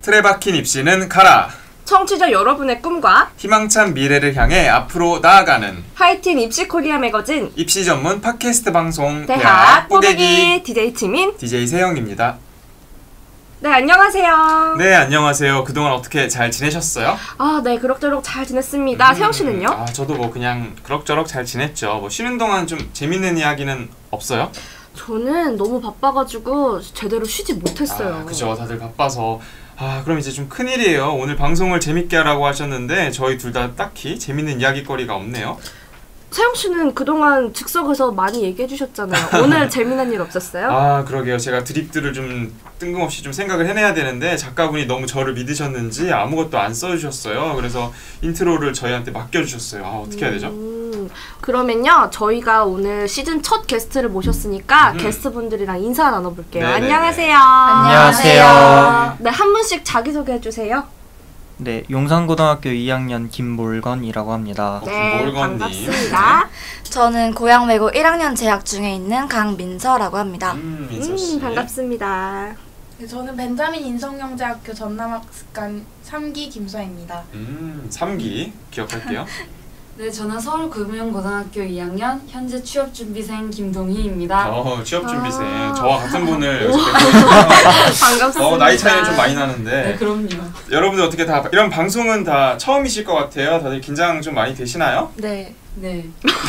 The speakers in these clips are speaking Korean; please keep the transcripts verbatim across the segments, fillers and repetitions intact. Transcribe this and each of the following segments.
틀에 박힌 입시는 가라. 청취자 여러분의 꿈과 희망찬 미래를 향해 앞으로 나아가는 화이팅 입시 코리아 매거진 입시 전문 팟캐스트 방송 대학, 대학 뽀개기 뽀개기 디제이 지민 디제이 세영입니다. 네, 안녕하세요. 네, 안녕하세요. 그동안 어떻게 잘 지내셨어요? 아, 네, 그럭저럭 잘 지냈습니다. 음, 세영 씨는요? 아, 저도 뭐 그냥 그럭저럭 잘 지냈죠. 뭐 쉬는 동안 좀 재밌는 이야기는 없어요? 저는 너무 바빠가지고 제대로 쉬지 못했어요. 아, 그죠. 다들 바빠서. 아, 그럼 이제 좀 큰일이에요. 오늘 방송을 재밌게 하라고 하셨는데 저희 둘 다 딱히 재밌는 이야기거리가 없네요. 세영 씨는 그동안 즉석에서 많이 얘기해 주셨잖아요. 오늘 재미난 일 없었어요? 아, 그러게요. 제가 드립들을 좀 뜬금없이 좀 생각을 해내야 되는데 작가분이 너무 저를 믿으셨는지 아무것도 안 써주셨어요. 그래서 인트로를 저희한테 맡겨주셨어요. 아, 어떻게 해야 되죠? 음, 그러면요, 저희가 오늘 시즌 첫 게스트를 모셨으니까 음. 게스트분들이랑 인사 나눠볼게요. 네네네. 안녕하세요. 안녕하세요. 네, 한 분씩 자기소개해 주세요. 네, 용산고등학교 이 학년 김몰건이라고 합니다. 어, 네, 김몰건님. 반갑습니다. 저는 고양 외고 일 학년 재학 중에 있는 강민서라고 합니다. 음, 민서씨. 음, 반갑습니다. 네, 저는 벤자민 인성영재학교 전남학습관 삼 기 김서입니다. 음, 삼 기 기억할게요. 네, 저는 서울금융고등학교 이 학년 현재 취업준비생 김동희입니다. 어, 취업준비생. 아. 저와 같은 분을 여기서 뵙고 있어요. 반갑습니다. 어, 나이 차이는 좀 많이 나는데. 네, 그럼요. 여러분들 어떻게 다 이런 방송은 다 처음이실 것 같아요. 다들 긴장 좀 많이 되시나요? 네. 네.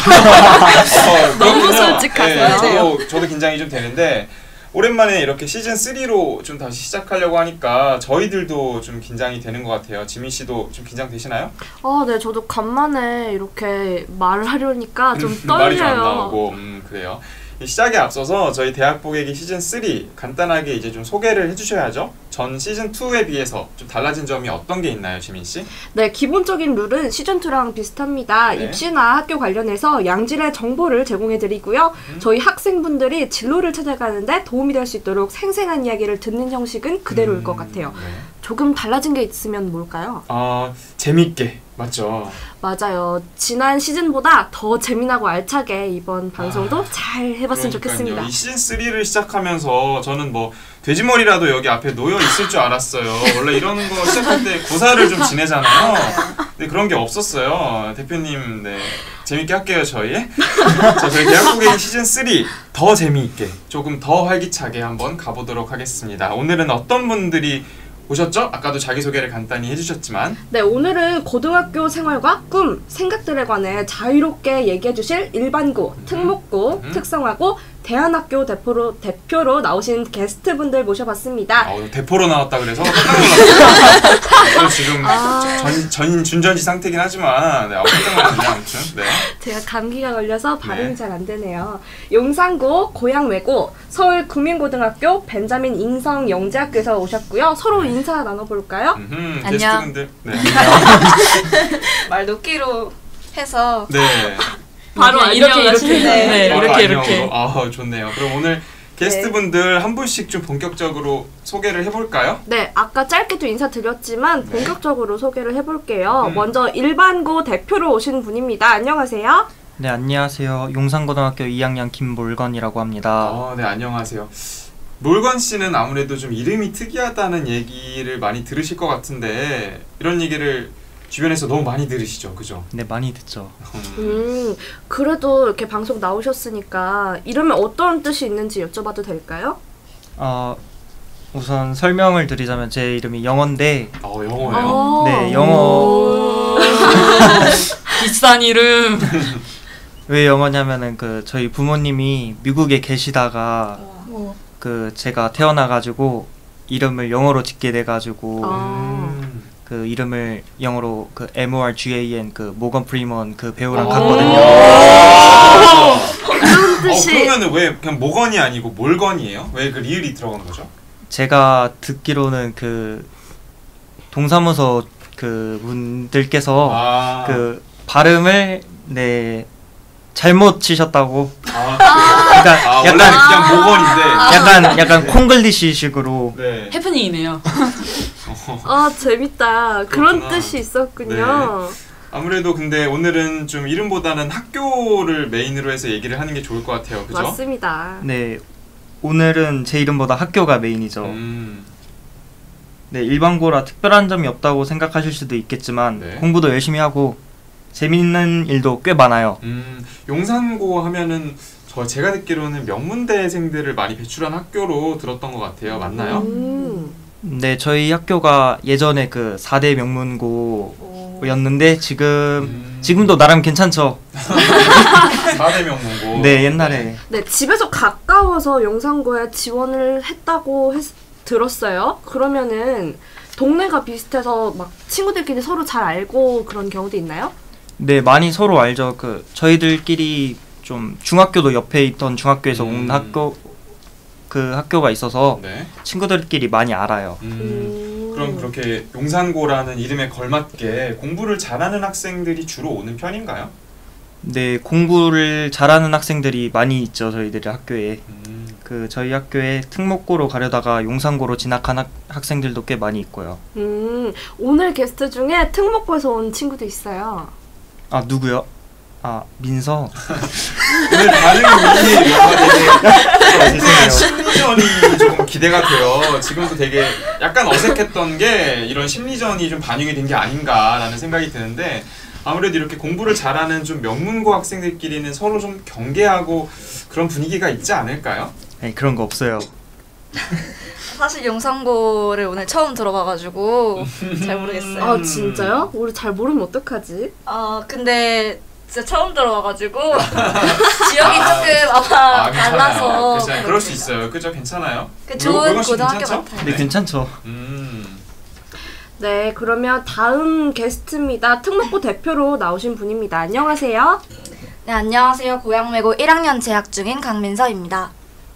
어, 너무 그렇군요. 솔직하세요. 네, 저도, 저도 긴장이 좀 되는데 오랜만에 이렇게 시즌 쓰리로 좀 다시 시작하려고 하니까 저희들도 좀 긴장이 되는 것 같아요. 지민 씨도 좀 긴장되시나요? 아, 네, 저도 간만에 이렇게 말을 하려니까 좀 음, 말이 좀 안 떨려요. 나오고 음, 그래요. 이 시작에 앞서서 저희 대학 보객이 시즌 쓰리 간단하게 이제 좀 소개를 해주셔야죠. 전 시즌 투에 비해서 좀 달라진 점이 어떤 게 있나요, 지민 씨? 네, 기본적인 룰은 시즌투랑 비슷합니다. 네. 입시나 학교 관련해서 양질의 정보를 제공해드리고요. 음. 저희 학생분들이 진로를 찾아가는데 도움이 될 수 있도록 생생한 이야기를 듣는 형식은 그대로일 음, 것 같아요. 네. 조금 달라진 게 있으면 뭘까요? 어, 재밌게 맞죠. 맞아요. 지난 시즌보다 더 재미나고 알차게 이번 방송도 아, 잘 해봤으면 그러니까요. 좋겠습니다. 이 시즌 쓰리를 시작하면서 저는 뭐 돼지머리라도 여기 앞에 놓여 있을 줄 알았어요. 원래 이런 거 시작할 때 구사를 좀 지내잖아요. 근데 그런 게 없었어요. 대표님, 네, 재밌게 할게요, 저희. 자, 저희 대학보객 시즌 쓰리 더 재미있게, 조금 더 활기차게 한번 가보도록 하겠습니다. 오늘은 어떤 분들이 오셨죠? 아까도 자기소개를 간단히 해주셨지만 네, 오늘은 고등학교 생활과 꿈, 생각들에 관해 자유롭게 얘기해 주실 일반고, 음. 특목고, 음. 특성화고, 대안학교 대표로, 대표로 나오신 게스트분들 모셔봤습니다. 어, 대포로 나왔다 그래서 깜짝 놀랐어요. 지금 아. 전, 전 준전지 상태긴 하지만 네, 아, 깜짝 놀랐는데 아무튼 네. 제가 감기가 걸려서 발음이 네. 잘 안 되네요. 용산고, 고양외고, 서울국민고등학교, 벤자민 인성영재학교에서 오셨고요. 서로 인사 나눠볼까요? 음흠, 안녕. 게스트분들 네. 말 놓기로 해서 네. 바로 이렇게 이렇게 네. 네, 아, 이렇게 안녕으로. 이렇게. 아, 좋네요. 그럼 오늘 게스트분들 한 분씩 좀 본격적으로 소개를 해볼까요? 네, 아까 짧게도 인사드렸지만 네. 본격적으로 소개를 해볼게요. 음. 먼저 일반고 대표로 오신 분입니다. 안녕하세요. 네, 안녕하세요. 용산고등학교 이 학년 김몰건이라고 합니다. 어, 네, 안녕하세요. 몰건 씨는 아무래도 좀 이름이 특이하다는 얘기를 많이 들으실 것 같은데 이런 얘기를 주변에서 너무 많이 들으시죠, 그죠? 네, 많이 듣죠. 음, 그래도 이렇게 방송 나오셨으니까 이름에 어떤 뜻이 있는지 여쭤봐도 될까요? 어, 우선 설명을 드리자면 제 이름이 영어인데 어, 영어예요? 어. 네, 영어. 비싼 이름. 왜 영어냐면은 그 저희 부모님이 미국에 계시다가 뭐 그 제가 태어나가지고 이름을 영어로 짓게 돼가지고 아. 음. 그 이름을 영어로 그 M O R G A N 그 모건 프리먼 그 배우랑 오. 같거든요. 그런 뜻이 어, 그러면은 왜 그냥 모건이 아니고 몰건이에요? 왜 그 리을이 들어간 거죠? 제가 듣기로는 그 동사무소 그 분들께서 아, 그 발음을 네 잘못 치셨다고. 아, 그러니까 아, 원래 약간 그냥 모건인데. 약간 약간 콩글리시식으로. 네. 해프닝이네요. 아, 재밌다. 그런 그렇구나. 뜻이 있었군요. 아무래도 근데 오늘은 좀 이름보다는 학교를 메인으로 해서 얘기를 하는 게 좋을 것 같아요. 그죠? 맞습니다. 네, 오늘은 제 이름보다 학교가 메인이죠. 음. 네, 일반고라 특별한 점이 없다고 생각하실 수도 있겠지만 네. 공부도 열심히 하고 재밌는 일도 꽤 많아요. 음, 용산고 하면은 저 제가 듣기로는 명문대생들을 많이 배출한 학교로 들었던 것 같아요. 맞나요? 음. 네, 저희 학교가 예전에 그 사 대 명문고였는데 지금 음. 지금도 나름 괜찮죠. 사 대 명문고. 네, 옛날에 네, 집에서 가까워서 용산고에 지원을 했다고 했, 들었어요. 그러면은 동네가 비슷해서 막 친구들끼리 서로 잘 알고 그런 경우도 있나요? 네, 많이 서로 알죠. 그 저희들끼리 좀 중학교도 옆에 있던 중학교에서 음. 온 학교 그 학교가 있어서 네. 친구들끼리 많이 알아요. 음, 음. 그럼 그렇게 용산고라는 이름에 걸맞게 공부를 잘하는 학생들이 주로 오는 편인가요? 네, 공부를 잘하는 학생들이 많이 있죠. 저희들 학교에. 음, 그 저희 학교에 특목고로 가려다가 용산고로 진학한 학, 학생들도 꽤 많이 있고요. 음, 오늘 게스트 중에 특목고에서 온 친구도 있어요. 아, 누구요? 아, 민서. 오늘 반응이 뭔가 되게 심리전이 좀 기대가 돼요. 지금도 되게 약간 어색했던 게 이런 심리전이 좀 반영이 된 게 아닌가라는 생각이 드는데 아무래도 이렇게 공부를 잘하는 좀 명문고 학생들끼리는 서로 좀 경계하고 그런 분위기가 있지 않을까요? 네, 그런 거 없어요. 사실 용산고를 오늘 처음 들어봐가지고 잘 모르겠어요. 아, 진짜요? 우리 잘 모르면 어떡하지? 아 근데 진짜 처음 들어와가지고 지역이 조금 아마 아, 괜찮아요. 달라서 괜찮아요. 그럴 수 있어요. 그죠? 괜찮아요? 그 물- 좋은 물건 씨 고등학교 괜찮죠? 같아요. 네, 괜찮죠. 음. 네, 그러면 다음 게스트입니다. 특목고 대표로 나오신 분입니다. 안녕하세요. 네 안녕하세요. 고양외고 일 학년 재학 중인 강민서입니다.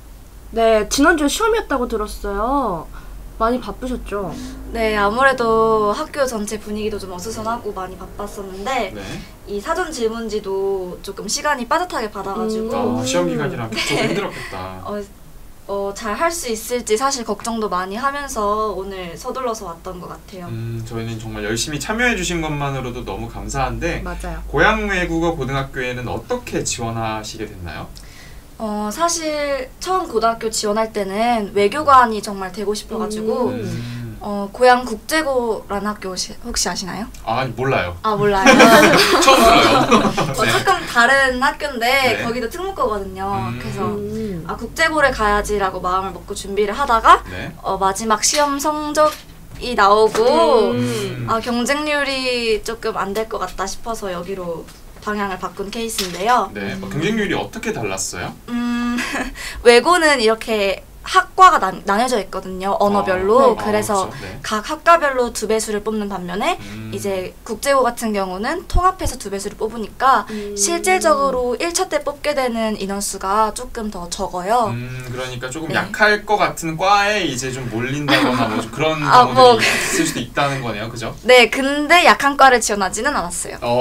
네, 지난주에 시험이었다고 들었어요. 많이 바쁘셨죠? 네 아무래도 학교 전체 분위기도 좀 어수선하고 많이 바빴었는데 네. 이 사전 질문지도 조금 시간이 빠듯하게 받아가지고 음. 아, 시험 기간이라 좀 힘들었겠다. 어, 어, 잘 할 수 있을지 사실 걱정도 많이 하면서 오늘 서둘러서 왔던 것 같아요. 음, 저희는 정말 열심히 참여해 주신 것만으로도 너무 감사한데 맞아요. 고양외국어 고등학교에는 어떻게 지원하시게 됐나요? 어, 사실 처음 고등학교 지원할 때는 외교관이 정말 되고 싶어가지고 음. 어, 고양국제고라는 학교 혹시, 혹시 아시나요? 아, 몰라요. 아 몰라요. 처음 들어요. 어, 네. 조금 다른 학교인데 네. 거기도 특목고거든요. 음. 그래서 음. 아 국제고를 가야지라고 마음을 먹고 준비를 하다가 네. 어, 마지막 시험 성적이 나오고 음. 아 경쟁률이 조금 안 될 것 같다 싶어서 여기로 방향을 바꾼 케이스인데요. 네. 뭐 경쟁률이 어떻게 달랐어요? 음 외고는 이렇게 학과가 나, 나뉘어져 있거든요. 언어별로. 아, 그래서 그렇죠. 네. 각 학과별로 두 배수를 뽑는 반면에 음. 이제 국제고 같은 경우는 통합해서 두 배수를 뽑으니까 음. 실질적으로 일 차 때 뽑게 되는 인원수가 조금 더 적어요. 음, 그러니까 조금 네. 약할 것 같은 과에 이제 좀 몰린다거나 뭐 좀 그런 아, 경우들이 뭐. 있을 수도 있다는 거네요. 그죠? 네, 근데 약한 과를 지원하지는 않았어요. 어.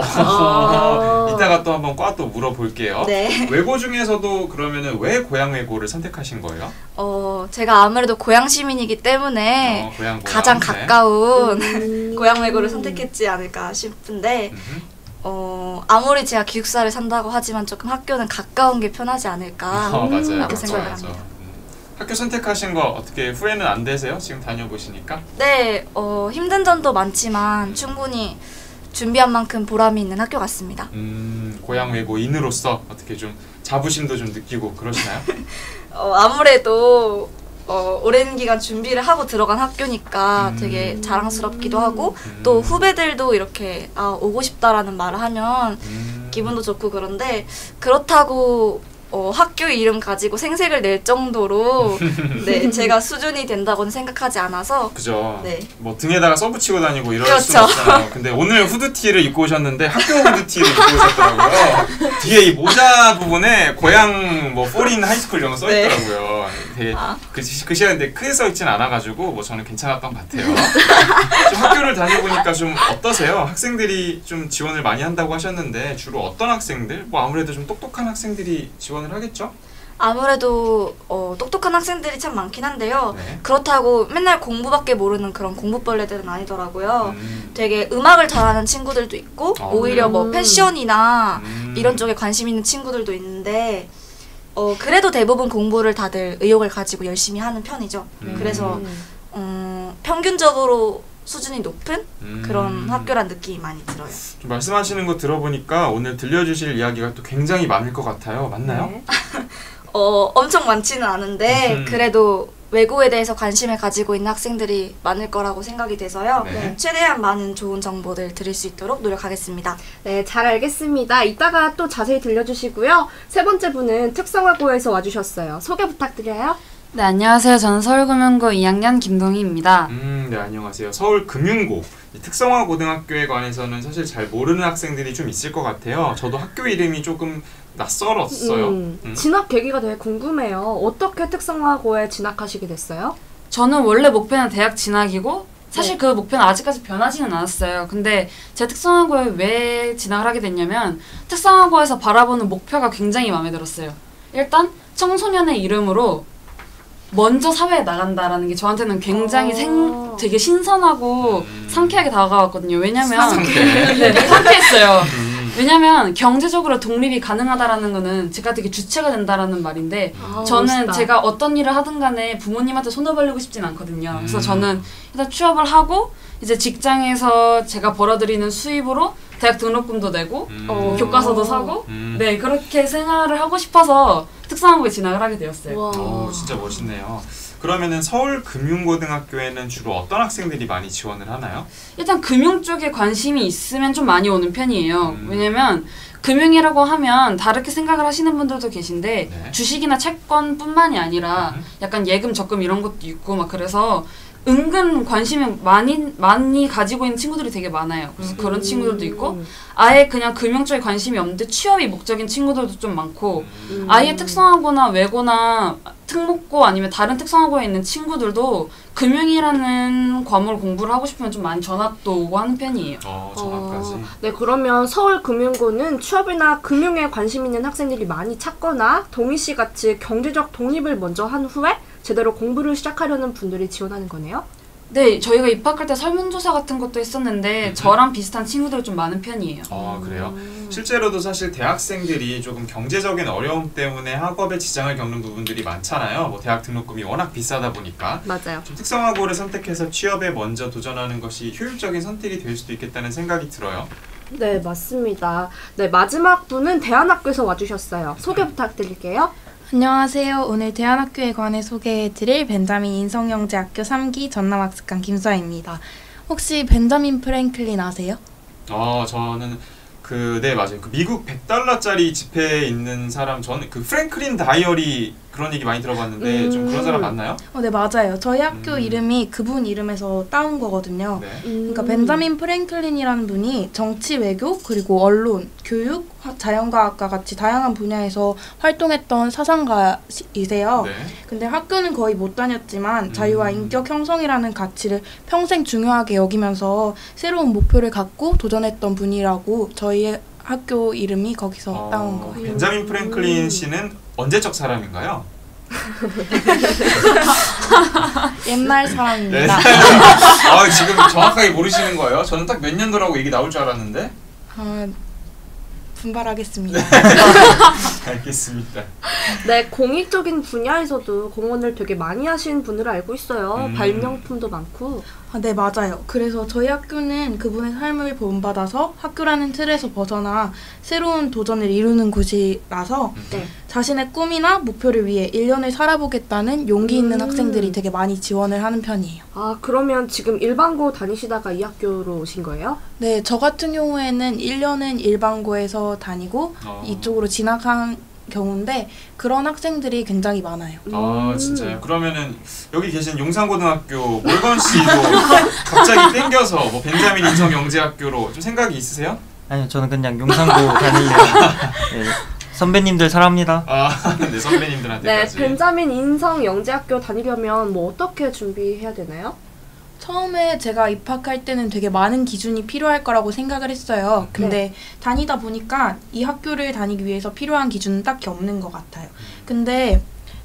아. 이따가 또 한번 과 또 물어볼게요. 네. 외고 중에서도 그러면은 왜 고양외고를 선택하신 거예요? 어, 제가 아무래도 고양 시민이기 때문에 어, 고양 고양. 가장 네. 가까운 음. 고양 외고를 선택했지 않을까 싶은데 음흠. 어, 아무리 제가 기숙사를 산다고 하지만 조금 학교는 가까운 게 편하지 않을까 어, 맞아요. 라고 그렇죠, 생각을 맞아. 합니다. 음. 학교 선택하신 거 어떻게 후회는 안 되세요? 지금 다녀보시니까? 네, 어, 힘든 점도 많지만 충분히 준비한 만큼 보람이 있는 학교 같습니다. 음, 고양외고인으로서 어떻게 좀 자부심도 좀 느끼고 그러시나요? 어, 아무래도 어, 오랜 기간 준비를 하고 들어간 학교니까 음. 되게 자랑스럽기도 하고 음. 또 후배들도 이렇게 아, 오고 싶다라는 말을 하면 음. 기분도 좋고 그런데 그렇다고 어, 학교 이름 가지고 생색을 낼 정도로 네, 제가 수준이 된다고는 생각하지 않아서 그죠. 네. 뭐 등에다가 써붙이고 다니고 이럴 그렇죠. 수는 없잖아요. 근데 오늘 후드티를 입고 오셨는데 학교 후드티를 입고 오셨더라고요. 뒤에 이 모자 부분에 고향 뭐 포린 하이스쿨 이런 거 써 네. 있더라고요. 되게 아. 그, 시- 그 시간인데 크게 써 있진 않아가지고 뭐 저는 괜찮았던 것 같아요. 좀 학교를 다녀보니까 좀 어떠세요? 학생들이 좀 지원을 많이 한다고 하셨는데 주로 어떤 학생들? 뭐 아무래도 좀 똑똑한 학생들이 지원을 하겠죠? 아무래도 어, 똑똑한 학생들이 참 많긴 한데요. 네. 그렇다고 맨날 공부밖에 모르는 그런 공부벌레들은 아니더라고요. 음. 되게 음악을 잘하는 친구들도 있고 아, 오히려 뭐 음. 패션이나 음. 이런 쪽에 관심 있는 친구들도 있는데 어, 그래도 대부분 공부를 다들 의욕을 가지고 열심히 하는 편이죠. 음. 그래서 음, 평균적으로 수준이 높은 음. 그런 학교란 느낌이 많이 들어요. 좀 말씀하시는 거 들어보니까 오늘 들려주실 이야기가 또 굉장히 많을 것 같아요. 맞나요? 네. 어, 엄청 많지는 않은데 음. 그래도 외고에 대해서 관심을 가지고 있는 학생들이 많을 거라고 생각이 돼서요. 네. 최대한 많은 좋은 정보들 드릴 수 있도록 노력하겠습니다. 네, 잘 알겠습니다. 이따가 또 자세히 들려주시고요. 세 번째 분은 특성화고에서 와주셨어요. 소개 부탁드려요. 네, 안녕하세요. 저는 서울금융고 이 학년 김동희입니다. 음, 네, 안녕하세요. 서울금융고 이 특성화 고등학교에 관해서는 사실 잘 모르는 학생들이 좀 있을 것 같아요. 저도 학교 이름이 조금 낯설었어요. 음, 음. 진학 계기가 되게 궁금해요. 어떻게 특성화고에 진학하시게 됐어요? 저는 원래 목표는 대학 진학이고 사실 네. 그 목표는 아직까지 변하지는 않았어요. 근데 제 특성화고에 왜 진학을 하게 됐냐면 특성화고에서 바라보는 목표가 굉장히 마음에 들었어요. 일단 청소년의 이름으로 먼저 사회에 나간다라는 게 저한테는 굉장히 어. 생, 되게 신선하고 음. 상쾌하게 다가왔거든요. 왜냐면 상쾌. 네, 상쾌했어요. 음. 왜냐면 경제적으로 독립이 가능하다라는 거는 제가 되게 주체가 된다라는 말인데 아, 저는 멋있다. 제가 어떤 일을 하든 간에 부모님한테 손을 벌리고 싶진 않거든요. 그래서 음. 저는 일단 취업을 하고 이제 직장에서 제가 벌어들이는 수입으로 대학 등록금도 내고 음. 어. 교과서도 사고 음. 네 그렇게 생활을 하고 싶어서 특성화고에 진학을 하게 되었어요. 와. 오, 진짜 멋있네요. 그러면은 서울금융고등학교에는 주로 어떤 학생들이 많이 지원을 하나요? 일단 금융 쪽에 관심이 있으면 좀 많이 오는 편이에요. 음. 왜냐면 금융이라고 하면 다르게 생각을 하시는 분들도 계신데 네. 주식이나 채권뿐만이 아니라 음. 약간 예금, 적금 이런 것도 있고 막 그래서 은근 관심이 많이 많이 가지고 있는 친구들이 되게 많아요. 그래서 그런 친구들도 있고 아예 그냥 금융 쪽에 관심이 없는데 취업이 목적인 친구들도 좀 많고 음. 아예 특성화고나 외고나 특목고 아니면 다른 특성화고에 있는 친구들도 금융이라는 과목을 공부를 하고 싶으면 좀 많이 전학도 오고 하는 편이에요. 어, 전학까지. 어, 네, 그러면 서울금융고는 취업이나 금융에 관심 있는 학생들이 많이 찾거나 동희 씨 같이 경제적 독립을 먼저 한 후에 제대로 공부를 시작하려는 분들이 지원하는 거네요? 네, 저희가 입학할 때 설문조사 같은 것도 했었는데 음. 저랑 비슷한 친구들이 좀 많은 편이에요. 어, 그래요? 음. 실제로도 사실 대학생들이 조금 경제적인 어려움 때문에 학업에 지장을 겪는 부분들이 많잖아요. 뭐 대학 등록금이 워낙 비싸다 보니까. 맞아요. 좀 특성화고를 선택해서 취업에 먼저 도전하는 것이 효율적인 선택이 될 수도 있겠다는 생각이 들어요. 네, 맞습니다. 네, 마지막 분은 대안학교에서 와주셨어요. 소개 부탁드릴게요. 안녕하세요. 오늘 대안학교에 관해 소개해드릴 벤자민 인성영재학교 삼 기 전남학습관 김수아입니다. 혹시 벤자민 프랭클린 아세요? 어, 저는 그, 네, 맞아요. 그 미국 백 달러짜리 지폐에 있는 사람, 저는 그 프랭클린 다이어리 그런 얘기 많이 들어봤는데 음. 좀 그런 사람 맞나요? 어, 네, 맞아요. 저희 학교 음. 이름이 그분 이름에서 따온 거거든요. 네. 음. 그러니까 벤자민 프랭클린이라는 분이 정치, 외교, 그리고 언론, 교육, 화- 자연과학과 같이 다양한 분야에서 활동했던 사상가이세요. 네. 근데 학교는 거의 못 다녔지만 음. 자유와 인격 형성이라는 가치를 평생 중요하게 여기면서 새로운 목표를 갖고 도전했던 분이라고 저희 학교 이름이 거기서 어, 따온 거예요. 벤자민 프랭클린 씨는 언제적 사람인가요? 옛날 네. 사람입니다. 아, 지금 정확하게 모르시는 거예요? 저는 딱 몇 년도라고 얘기 나올 줄 알았는데. 어, 분발하겠습니다. 알겠습니다. 네, 공익적인 분야에서도 공헌을 되게 많이 하신 분으로 알고 있어요. 음. 발명품도 많고. 아, 네, 맞아요. 그래서 저희 학교는 그분의 삶을 본받아서 학교라는 틀에서 벗어나 새로운 도전을 이루는 곳이라서 네. 자신의 꿈이나 목표를 위해 일 년을 살아보겠다는 용기 있는 음. 학생들이 되게 많이 지원을 하는 편이에요. 아, 그러면 지금 일반고 다니시다가 이 학교로 오신 거예요? 네, 저 같은 경우에는 일 년은 일반고에서 다니고 어. 이쪽으로 진학한 경우인데 그런 학생들이 굉장히 많아요. 아, 음. 진짜요? 그러면은 여기 계신 용산고등학교 몰건 씨도 갑자기 땡겨서 뭐 벤자민 인성영재학교로 좀 생각이 있으세요? 아니요, 저는 그냥 용산고 다니려고. 네, 선배님들 사랑합니다. 아, 네, 네, 선배님들한테까지. 벤자민 인성영재학교 다니려면 뭐 어떻게 준비해야 되나요? 처음에 제가 입학할 때는 되게 많은 기준이 필요할 거라고 생각을 했어요. 근데 다니다 보니까 이 학교를 다니기 위해서 필요한 기준은 딱히 없는 것 같아요. 근데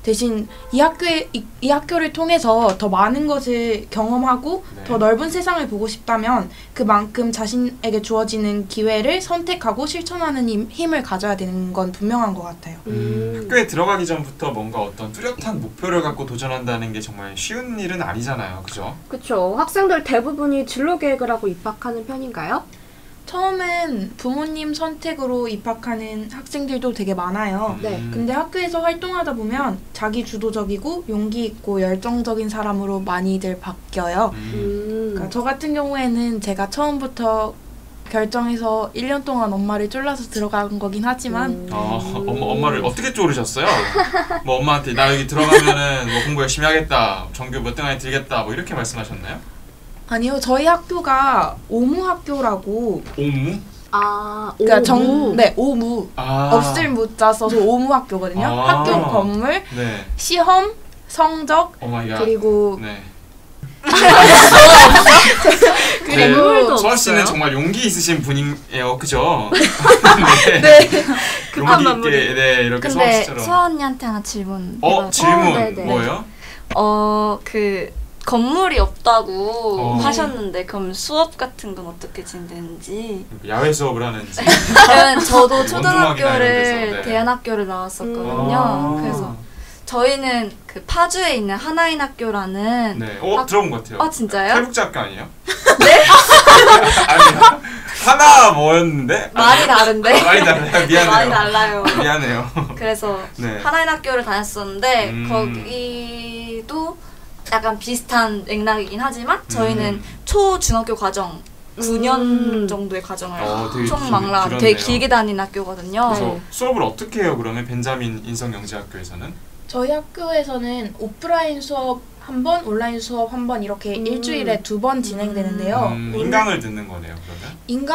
대신 이 학교에 이, 이 학교를 통해서 더 많은 것을 경험하고 네. 더 넓은 세상을 보고 싶다면 그만큼 자신에게 주어지는 기회를 선택하고 실천하는 힘, 힘을 가져야 되는 건 분명한 것 같아요. 음, 학교에 들어가기 전부터 뭔가 어떤 뚜렷한 목표를 갖고 도전한다는 게 정말 쉬운 일은 아니잖아요, 그죠? 그쵸. 학생들 대부분이 진로 계획을 하고 입학하는 편인가요? 처음엔 부모님 선택으로 입학하는 학생들도 되게 많아요. 네. 음. 근데 학교에서 활동하다 보면 자기 주도적이고 용기 있고 열정적인 사람으로 많이들 바뀌어요. 음. 음. 그러니까 저 같은 경우에는 제가 처음부터 결정해서 일 년 동안 엄마를 쫄라서 들어간 거긴 하지만 음. 어, 엄마, 엄마를 어떻게 쪼르셨어요? 뭐 엄마한테 나 여기 들어가면은 뭐 공부 열심히 하겠다, 전교 몇 등 안에 들겠다, 뭐 이렇게 말씀하셨나요? 아니요, 저희 학교가 오무 학교라고 오무? 아, 그러니까 오무. 정, 네, 오무. 아. 없을 무자 써서 오무 학교거든요. 아. 학교 건물, 네. 시험, 성적, 오 마이 갓. 그리고 네. 건물도 소아 씨는 없어요? 정말 용기 있으신 분이에요, 그죠? 네. 네. 급한 용기 마무리. 있게 네 이렇게 소아 근데 씨처럼. 수아 언니한테 하나 질문. 어 해봐도- 질문 어, 네네. 뭐예요? 어, 그 건물이 없다고 어. 하셨는데 그럼 수업 같은 건 어떻게 진행되는지. 야외 수업을 하는지. 왜냐면 저도 원두막이나 이런 초등학교를 데서, 네. 대안학교를 나왔었거든요. 아. 그래서 저희는 그 파주에 있는 하나인 학교라는 네. 어 학- 들어본 것 같아요. 아, 진짜요? 탈북자학교 아니에요? 네? 아니요. 하나 뭐였는데? 많이 다른데? 많이 달라요. 미안해요. 많이 달라요. 미안해요. 그래서 네. 하나인 학교를 다녔었는데 음. 거기도 약간 비슷한 맥락이긴 하지만 저희는 음. 초, 중학교 과정 구 년 음. 정도의 과정을 어, 되게 총 길- 망라 길었네요. 되게 길게 다닌 학교거든요. 그래서 네. 수업을 어떻게 해요? 그러면 벤자민 인성영재학교에서는? 저희 학교에서는 오프라인 수업 한 번, 온라인 수업 한 번 이렇게 음. 일주일에 두 번 진행되는데요. 음, 인강을 듣는 거네요. 그러면.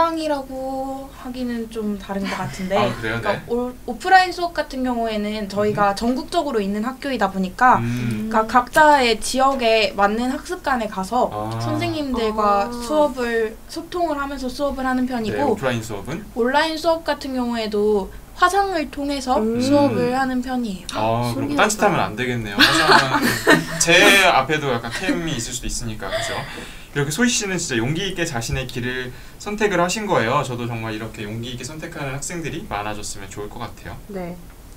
인강이라고 하기는 좀 다른 것 같은데 아 그래요? 그러니까 네. 오, 오프라인 수업 같은 경우에는 저희가 전국적으로 있는 학교이다 보니까 음. 그러니까 각자의 지역에 맞는 학습관에 가서 아. 선생님들과 아. 수업을 소통을 하면서 수업을 하는 편이고 네, 오프라인 수업은? 온라인 수업 같은 경우에도 화상을 통해서 음. 수업을 하는 편이에요. 아 그럼 신기하다. 딴짓하면 안 되겠네요. 화장은 제 앞에도 약간 캠이 있을 수도 있으니까 그죠? 이렇게 소희 씨는 진짜 용기 있게 자신의 길을 선택을 하신 거예요. 저도 정말 이렇게 용기 있게 선택하는 학생들이 많아졌으면 좋을 것 같아요. 네.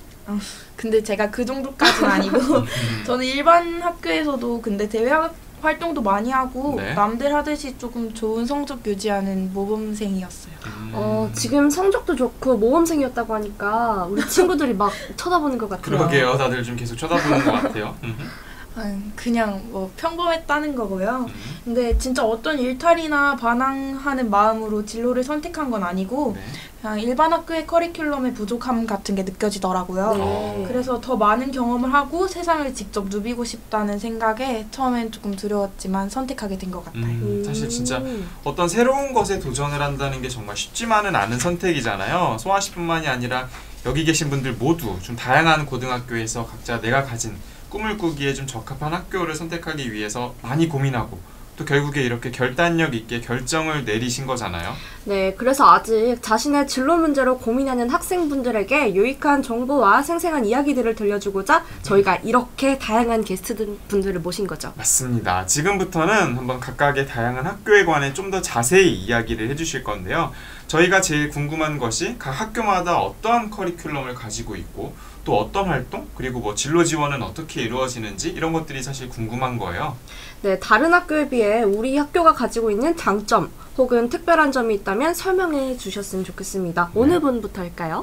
근데 제가 그 정도까지는 아니고 음. 저는 일반 학교에서도 근데 대외 학- 활동도 많이 하고 네. 남들 하듯이 조금 좋은 성적 유지하는 모범생이었어요. 음. 어, 지금 성적도 좋고 모범생이었다고 하니까 우리 친구들이 막 쳐다보는 것 같아요. 그러게요. 다들 좀 계속 쳐다보는 것 같아요. 음. 음, 그냥 뭐 평범했다는 거고요. 음. 근데 진짜 어떤 일탈이나 반항하는 마음으로 진로를 선택한 건 아니고 네. 그냥 일반 학교의 커리큘럼의 부족함 같은 게 느껴지더라고요. 네. 어. 그래서 더 많은 경험을 하고 세상을 직접 누비고 싶다는 생각에 처음엔 조금 두려웠지만 선택하게 된 것 같아요. 음, 사실 진짜 음. 어떤 새로운 것에 도전을 한다는 게 정말 쉽지만은 않은 선택이잖아요. 소아 씨뿐만이 아니라 여기 계신 분들 모두 좀 다양한 고등학교에서 각자 내가 가진 꿈을 꾸기에 좀 적합한 학교를 선택하기 위해서 많이 고민하고 또 결국에 이렇게 결단력 있게 결정을 내리신 거잖아요. 네, 그래서 아직 자신의 진로 문제로 고민하는 학생분들에게 유익한 정보와 생생한 이야기들을 들려주고자 저희가 이렇게 다양한 게스트분들을 모신 거죠. 맞습니다. 지금부터는 한번 각각의 다양한 학교에 관해 좀 더 자세히 이야기를 해주실 건데요. 저희가 제일 궁금한 것이 각 학교마다 어떠한 커리큘럼을 가지고 있고 또 어떤 활동 그리고 뭐 진로 지원은 어떻게 이루어지는지 이런 것들이 사실 궁금한 거예요. 네, 다른 학교에 비해 우리 학교가 가지고 있는 장점 혹은 특별한 점이 있다면 설명해 주셨으면 좋겠습니다. 네. 어느 분부터 할까요?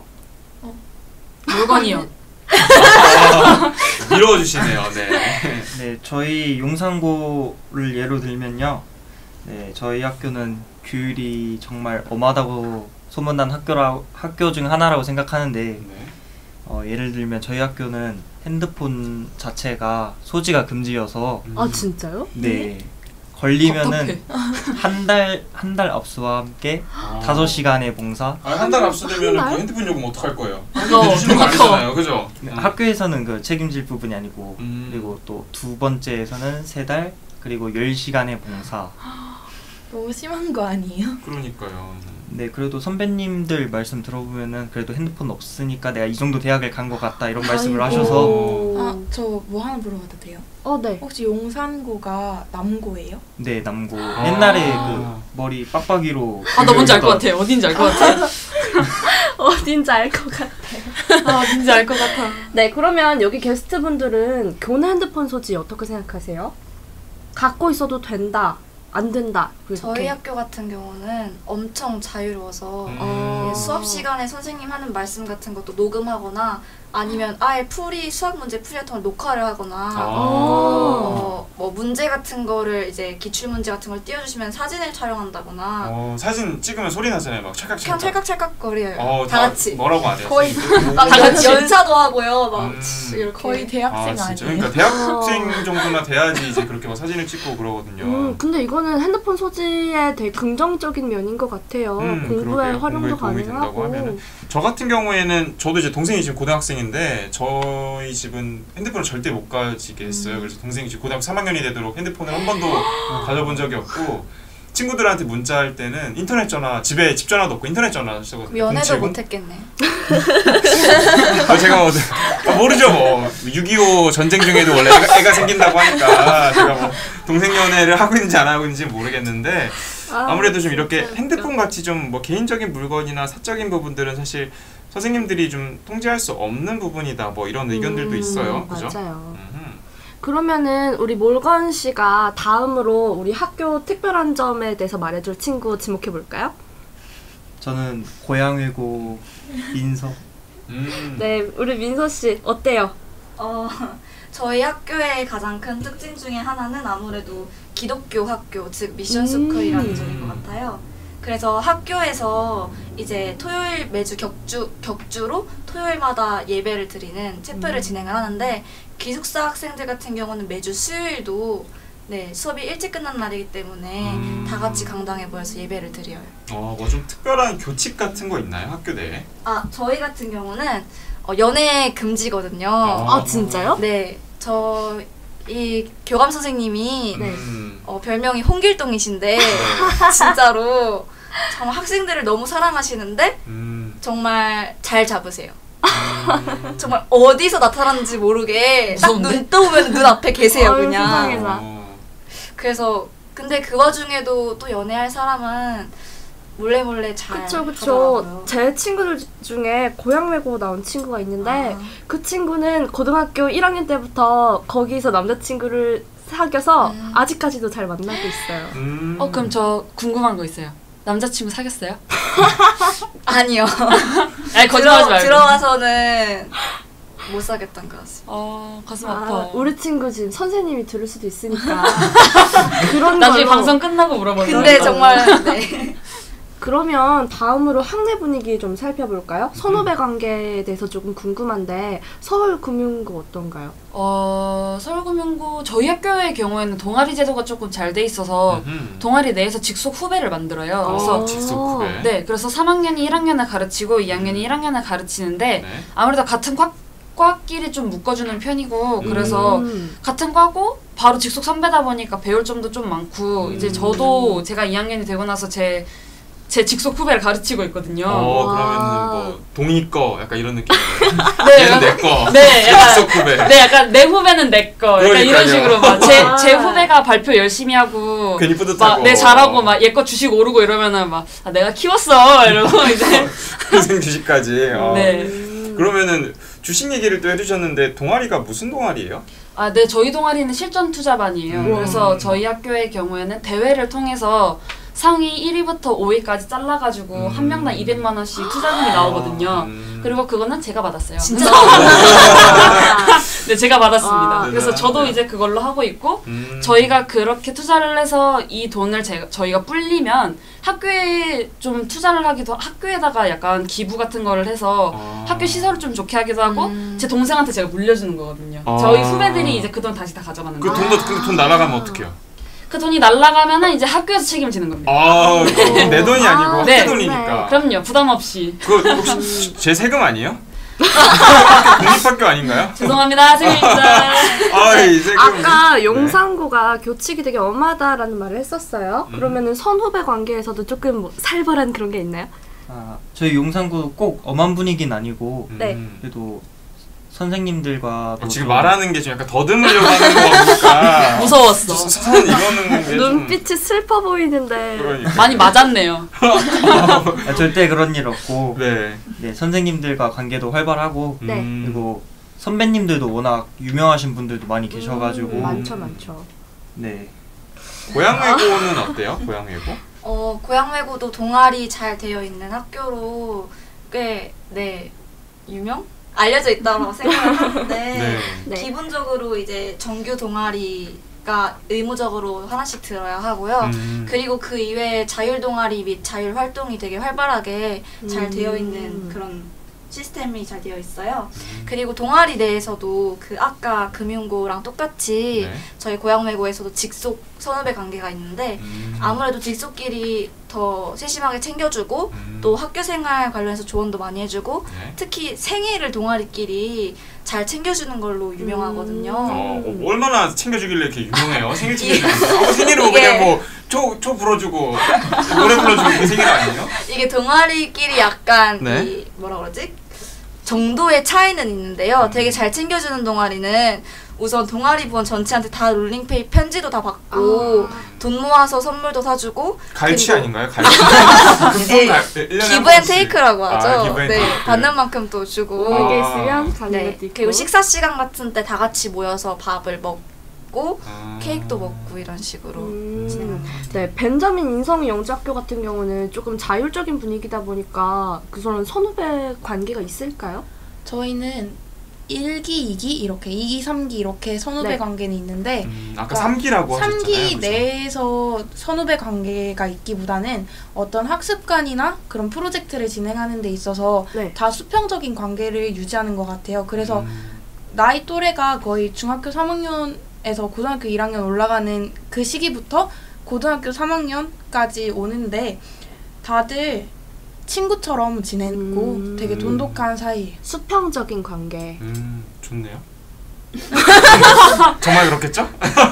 물건이요. 아, 밀어주시네요. 네. 네, 저희 용산고를 예로 들면요. 네, 저희 학교는 규율이 정말 엄하다고 소문난 학교라 학교 중 하나라고 생각하는데 네. 어, 예를 들면 저희 학교는 핸드폰 자체가 소지가 금지여서 음. 아, 진짜요? 네 걸리면은 한 달 한 달 압수와 함께 아. 다섯 시간의 봉사. 아, 한 달 압수되면 한 달? 그 핸드폰 요금 어떡할 거예요? 그거 해주시는 거 아니잖아요. 그죠? 네, 음. 학교에서는 그 책임질 부분이 아니고 음. 그리고 또 두 번째에서는 세 달 그리고 열 시간의 봉사. 너무 심한 거 아니에요? 그러니까요. 네, 그래도 선배님들 말씀 들어보면은 그래도 핸드폰 없으니까 내가 이 정도 대학을 간 것 같다 이런 말씀을 아이고. 하셔서 아, 저 뭐 하나 물어봐도 돼요? 어, 네. 혹시 용산고가 남고예요? 네, 남고 아. 옛날에 그 머리 빡빡이로 아, 나 뭔지 알 것 같아. 어딘지 알 것 같아. 어딘지 알 것 같아. 아, 어딘지 알 것 같아. 네, 그러면 여기 게스트분들은 교내 핸드폰 소지 어떻게 생각하세요? 갖고 있어도 된다, 안 된다. 저희 이렇게. 학교 같은 경우는 엄청 자유로워서 음. 어. 예, 수업 시간에 선생님 하는 말씀 같은 것도 녹음하거나 아니면 아예 풀이 수학 문제 풀이 같은 걸 녹화를 하거나 아. 어, 뭐 문제 같은 거를 이제 기출 문제 같은 걸 띄워주시면 사진을 촬영한다거나 어, 사진 찍으면 소리 나잖아요. 막 그냥 찰칵찰칵. 찰칵찰칵거려요. 어, 다 같이. 뭐라고 안 해요? 거의 다 막 같이. 연사도 하고요. 막 음. 이렇게 거의 대학생 아, 아니에요? 진짜. 그러니까 대학생 정도나 돼야지 이제 그렇게 막 사진을 찍고 그러거든요. 음, 근데 이거는 핸드폰 소지에 되게 긍정적인 면인 것 같아요. 음, 공부에 그러게요. 활용도 공부에 도움이 된다고 가능하고. 하면은. 저 같은 경우에는 저도 이제 동생이 지금 고등학생인데 저희 집은 핸드폰을 절대 못 가지게 했어요. 그래서 동생이 지금 고등학교 삼 학년이 되도록 핸드폰을 한 번도 가져본 적이 없고 친구들한테 문자할 때는 인터넷 전화 집에 집 전화도 없고 인터넷 전화 쓰거든요. 그럼 연애도 공칠공? 못했겠네. 아, 제가 뭐, 아, 모르죠 뭐 육이오 전쟁 중에도 원래 애가, 애가 생긴다고 하니까 제가 뭐 동생 연애를 하고 있는지 안 하고 있는지 모르겠는데 아무래도 좀 이렇게 핸드폰 같이 좀 뭐 개인적인 물건이나 사적인 부분들은 사실 선생님들이 좀 통제할 수 없는 부분이다 뭐 이런 의견들도 음, 있어요. 그죠? 맞아요. 음흠. 그러면은 우리 몰건 씨가 다음으로 우리 학교 특별한 점에 대해서 말해줄 친구 지목해 볼까요? 저는 고양외고 민서. 음. 네, 우리 민서 씨 어때요? 어, 저희 학교의 가장 큰 특징 중에 하나는 아무래도 기독교 학교, 즉 미션 스쿨이라는 음. 점인 것 같아요. 그래서 학교에서 이제 토요일 매주 격주 격주로 토요일마다 예배를 드리는 체프를 음. 진행을 하는데 기숙사 학생들 같은 경우는 매주 수요일도 네 수업이 일찍 끝난 날이기 때문에 음. 다 같이 강당에 모여서 예배를 드려요. 어, 뭐 좀 특별한 교칙 같은 거 있나요 학교 내에? 아 저희 같은 경우는 어, 연애 금지거든요. 어. 아, 진짜요? 네, 저 이 교감 선생님이 네. 음. 어, 별명이 홍길동이신데 진짜로 정말 학생들을 너무 사랑하시는데 음. 정말 잘 잡으세요. 음. 정말 어디서 나타나는지 모르게 딱 무서운데? 눈 떠보면 눈 앞에 계세요 아유, 그냥. 세상에나. 어. 그래서 근데 그 와중에도 또 연애할 사람은 몰래 몰래 잘 그쵸, 그쵸. 하더라고요. 제 친구들 중에 고향외고 나온 친구가 있는데 아. 그 친구는 고등학교 일 학년 때부터 거기서 남자친구를 사귀어서 음. 아직까지도 잘 만나고 있어요. 음. 어, 그럼 저 궁금한 거 있어요. 남자친구 사귀었어요? 아니요. 아니, 거짓말하지 말고. 들어가서는 못 사겠던 것 같습니다. 어, 가슴 아, 아파. 우리 친구 지금 선생님이 들을 수도 있으니까 그런 나중에 걸로. 방송 끝나고 물어보는 근데 정말 네. 그러면 다음으로 학내 분위기 좀 살펴볼까요? 선후배 관계에 대해서 조금 궁금한데 서울금융고 어떤가요? 어, 서울금융고 저희 학교의 경우에는 동아리 제도가 조금 잘 돼 있어서 음흠. 동아리 내에서 직속 후배를 만들어요. 그래서 어. 직속 후배. 네, 그래서 삼 학년이 일 학년을 가르치고 이 학년이 일 학년을 가르치는데 네. 아무래도 같은 과, 과끼리 좀 묶어주는 편이고 그래서 음. 같은 과고 바로 직속 선배다 보니까 배울 점도 좀 많고 음. 이제 저도 제가 이 학년이 되고 나서 제 제 직속 후배를 가르치고 있거든요. 어, 와. 그러면은 뭐 동이 거 약간 이런 느낌이에요. 네, 얘는 내 거. 네, 약간 직속 후배. 네, 약간 내 후배는 내 거. 약간 그러니까요. 이런 식으로 막 제 아. 제 후배가 발표 열심히 하고 괜히 뿌듯하고. 막 내 잘하고 막 얘 거 주식 오르고 이러면은 막 아, 내가 키웠어 이러고 이제 평생 주식까지. 어. 네. 그러면은 주식 얘기를 또 해주셨는데 동아리가 무슨 동아리예요? 아, 네, 저희 동아리는 실전 투자반이에요. 음. 그래서 저희 학교의 경우에는 대회를 통해서 상위 일 위부터 오 위까지 잘라가지고 음. 한 명당 이백만 원씩 투자금이 나오거든요. 음. 그리고 그거는 제가 받았어요. 진짜 네, 제가 받았습니다. 아, 그래서 저도 대단하네요. 이제 그걸로 하고 있고 음. 저희가 그렇게 투자를 해서 이 돈을 제가, 저희가 불리면 학교에 좀 투자를 하기도 학교에다가 약간 기부 같은 거를 해서 아. 학교 시설을 좀 좋게 하기도 하고 음. 제 동생한테 제가 물려주는 거거든요. 아. 저희 후배들이 이제 그 돈 다시 다 가져가는 그 거예요. 돈도 그 돈 날아가면 어떡해요? 그 돈이 날라가면은 이제 학교에서 책임을 지는 겁니다. 아, 그건 내 돈이 아니고 학교 네. 돈이니까. 그럼요, 부담 없이. 그거 혹시 제 세금 아니에요? 공립학교 아닌가요? 죄송합니다, 생일입니다. 아, 어이, 이제 아까 네. 용산고가 교칙이 되게 엄하다라는 말을 했었어요. 음. 그러면은 선후배 관계에서도 조금 뭐 살벌한 그런 게 있나요? 아, 저희 용산구 꼭 엄한 분위기는 아니고 네. 음. 그래도 선생님들과 어, 지금 말하는 게 좀 약간 더듬으려고 하는 거 같으니까 무서웠어. 선 선 이거는 게 좀- 눈빛이 슬퍼 보이는데. 그러니까. 많이 맞았네요. 아, 절대 그런 일 없고 네. 네, 선생님들과 관계도 활발하고 네. 음. 그리고 선배님들도 워낙 유명하신 분들도 많이 계셔가지고 음, 많죠, 많죠. 네. 고양외고는 어때요? 고양외고? 어, 고양외고도 동아리 잘 되어 있는 학교로 꽤, 네, 유명? 알려져 있다고 생각하는데, 네. 네. 기본적으로 이제 정규 동아리가 의무적으로 하나씩 들어야 하고요. 음. 그리고 그 이외에 자율 동아리 및 자율 활동이 되게 활발하게 잘 음. 되어 있는 그런 시스템이 잘 되어 있어요. 음. 그리고 동아리 내에서도 그 아까 금융고랑 똑같이 네. 저희 고양외고에서도 직속 선후배 관계가 있는데 음. 아무래도 직속끼리 더 세심하게 챙겨주고 음. 또 학교생활 관련해서 조언도 많이 해주고 네. 특히 생일을 동아리끼리 잘 챙겨주는 걸로 유명하거든요. 어, 어, 얼마나 챙겨주길래 이렇게 유명해요? 생일 챙겨주는 거. 아, 생일은 뭐 이게- 그냥 뭐 초, 초 불어주고 노래 불러주고 그 생일 아니에요? 이게 동아리끼리 약간 네. 이 뭐라 그러지? 정도의 차이는 있는데요. 되게 잘 챙겨주는 동아리는 우선 동아리 부원 전체한테 다 롤링페이 편지도 다 받고 돈 모아서 선물도 사주고 갈취 그리고- 아닌가요? 갈취? 금품 네. 갈, 일 년에 한 기브 앤 번씩. 테이크라고 하죠. 아, 기브 앤 네, 테이크. 받는 만큼 또 주고. 오는 게 아. 있으면 받는 네. 것도 있고. 그리고 식사 시간 같은 때 다 같이 모여서 밥을 먹고 아. 케이크도 먹고 이런 식으로 음. 진행합니다. 네, 벤자민 인성영재학교 같은 경우는 조금 자율적인 분위기다 보니까 그런 선후배 관계가 있을까요? 저희는 일 기, 이 기 이렇게 이 기, 삼 기 이렇게 선후배 네. 관계는 있는데 음, 아까 그러니까 삼 기라고 하셨잖아요. 삼 기 그죠? 내에서 선후배 관계가 있기보다는 어떤 학습관이나 그런 프로젝트를 진행하는 데 있어서 네. 다 수평적인 관계를 유지하는 것 같아요. 그래서 음. 나이 또래가 거의 중학교 삼 학년에서 고등학교 일 학년 올라가는 그 시기부터 고등학교 삼 학년까지 오는데 다들 친구처럼 지내고 음. 되게 돈독한 사이예요. 수평적인 관계. 음, 좋네요. 정말 그렇겠죠?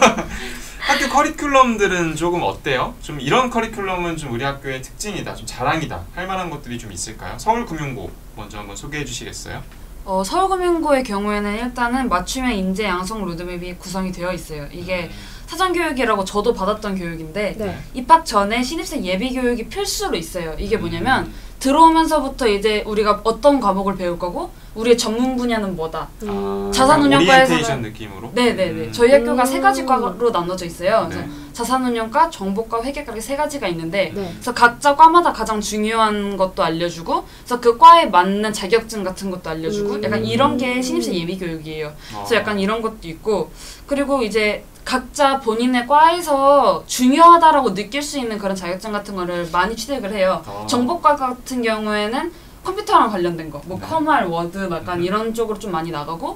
학교 커리큘럼들은 조금 어때요? 좀 이런 커리큘럼은 좀 우리 학교의 특징이다, 좀 자랑이다 할 만한 것들이 좀 있을까요? 서울금융고 먼저 한번 소개해 주시겠어요? 어, 서울금융고의 경우에는 일단은 맞춤형 인재 양성 로드맵이 구성이 되어 있어요. 이게 사전교육이라고 저도 받았던 교육인데 네. 입학 전에 신입생 예비 교육이 필수로 있어요. 이게 뭐냐면 들어오면서부터 이제 우리가 어떤 과목을 배울 거고 우리의 전문 분야는 뭐다. 음. 자산운용과에서는- 오리엔테이션 느낌으로? 네네네. 음. 저희 학교가 음. 세 가지 과로 나눠져 있어요. 그래서 네. 자산운용과, 정보과, 회계과 이렇게 세 가지가 있는데 네. 그래서 각자 과마다 가장 중요한 것도 알려주고 그래서 그 과에 맞는 자격증 같은 것도 알려주고 음. 약간 이런 게 신입생 예비 교육이에요. 그래서 아. 약간 이런 것도 있고 그리고 이제 각자 본인의 과에서 중요하다라고 느낄 수 있는 그런 자격증 같은 거를 많이 취득을 해요. 아. 정보과 같은 경우에는 컴퓨터랑 관련된 거, 뭐 네. 컴활, 워드 약간 음. 이런 쪽으로 좀 많이 나가고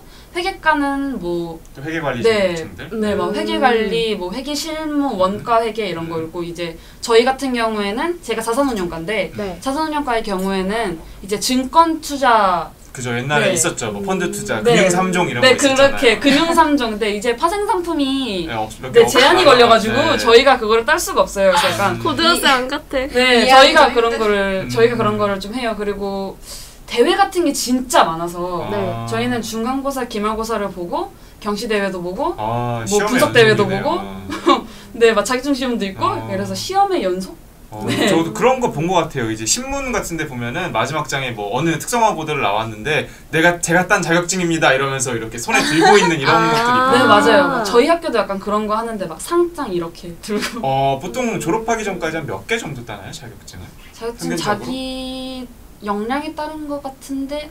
회계과는 뭐 회계관리 네, 자격증들? 네, 막 음. 회계관리, 뭐 회계 실무, 원가 회계 이런 거 있고 이제 저희 같은 경우에는 제가 자산운용과인데 네. 자산운용과의 경우에는 이제 증권 투자 그죠, 옛날에 네. 있었죠. 뭐 펀드 투자, 네. 금융 삼 종 이런 네, 거 있었잖아요. 그렇게 금융 삼 종. 근데 이제 파생 상품이 네, 없, 몇개 네, 제한이 없어요. 걸려가지고 네. 저희가 그거를 딸 수가 없어요. 그래서 약간 고등학생 안 같아. 네, 이해하기 저희가 좀 그런 힘든- 거를 음. 저희가 그런 거를 좀 해요. 그리고 대회 같은 게 진짜 많아서 네. 아. 저희는 중간고사, 기말고사를 보고 경시 대회도 보고 아, 뭐 시험의 분석 대회도 연속이네요. 보고 네, 막 자격증 시험도 있고 아. 그래서 시험의 연속? 어, 네. 저도 그런 거 본 것 같아요. 이제 신문 같은데 보면은 마지막 장에 뭐 어느 특성화 보도를 나왔는데 내가 제가 딴 자격증입니다 이러면서 이렇게 손에 들고 있는 이런 아. 것들이 네, 있고. 맞아요. 막 저희 학교도 약간 그런 거 하는데 막 상장 이렇게 들고 어, 보통 졸업하기 전까지 한 몇 개 정도 따나요, 자격증을? 자격증 평균적으로? 자기 역량에 따른 것 같은데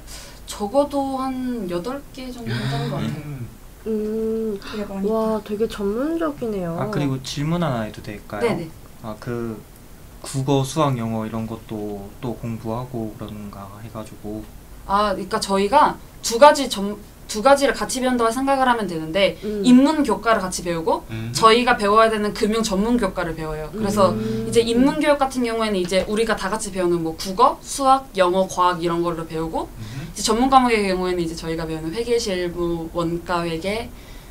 적어도 한 여덟 개 정도 따른 것 같아요. 음. 음, 되게 많이 와, 되게 전문적이네요. 아 그리고 질문 하나 해도 될까요? 네네. 아 그 국어, 수학, 영어 이런 것도 또 공부하고 그런가 해가지고 아, 그러니까 저희가 두 가지 점, 두 가지를 같이 배운다고 생각을 하면 되는데 음. 인문 교과를 같이 배우고 음. 저희가 배워야 되는 금융 전문 교과를 배워요. 그래서 음. 이제 인문 교육 같은 경우에는 이제 우리가 다 같이 배우는 뭐 국어, 수학, 영어, 과학 이런 걸로 배우고 음. 이제 전문 과목의 경우에는 이제 저희가 배우는 회계 실무, 원가 회계,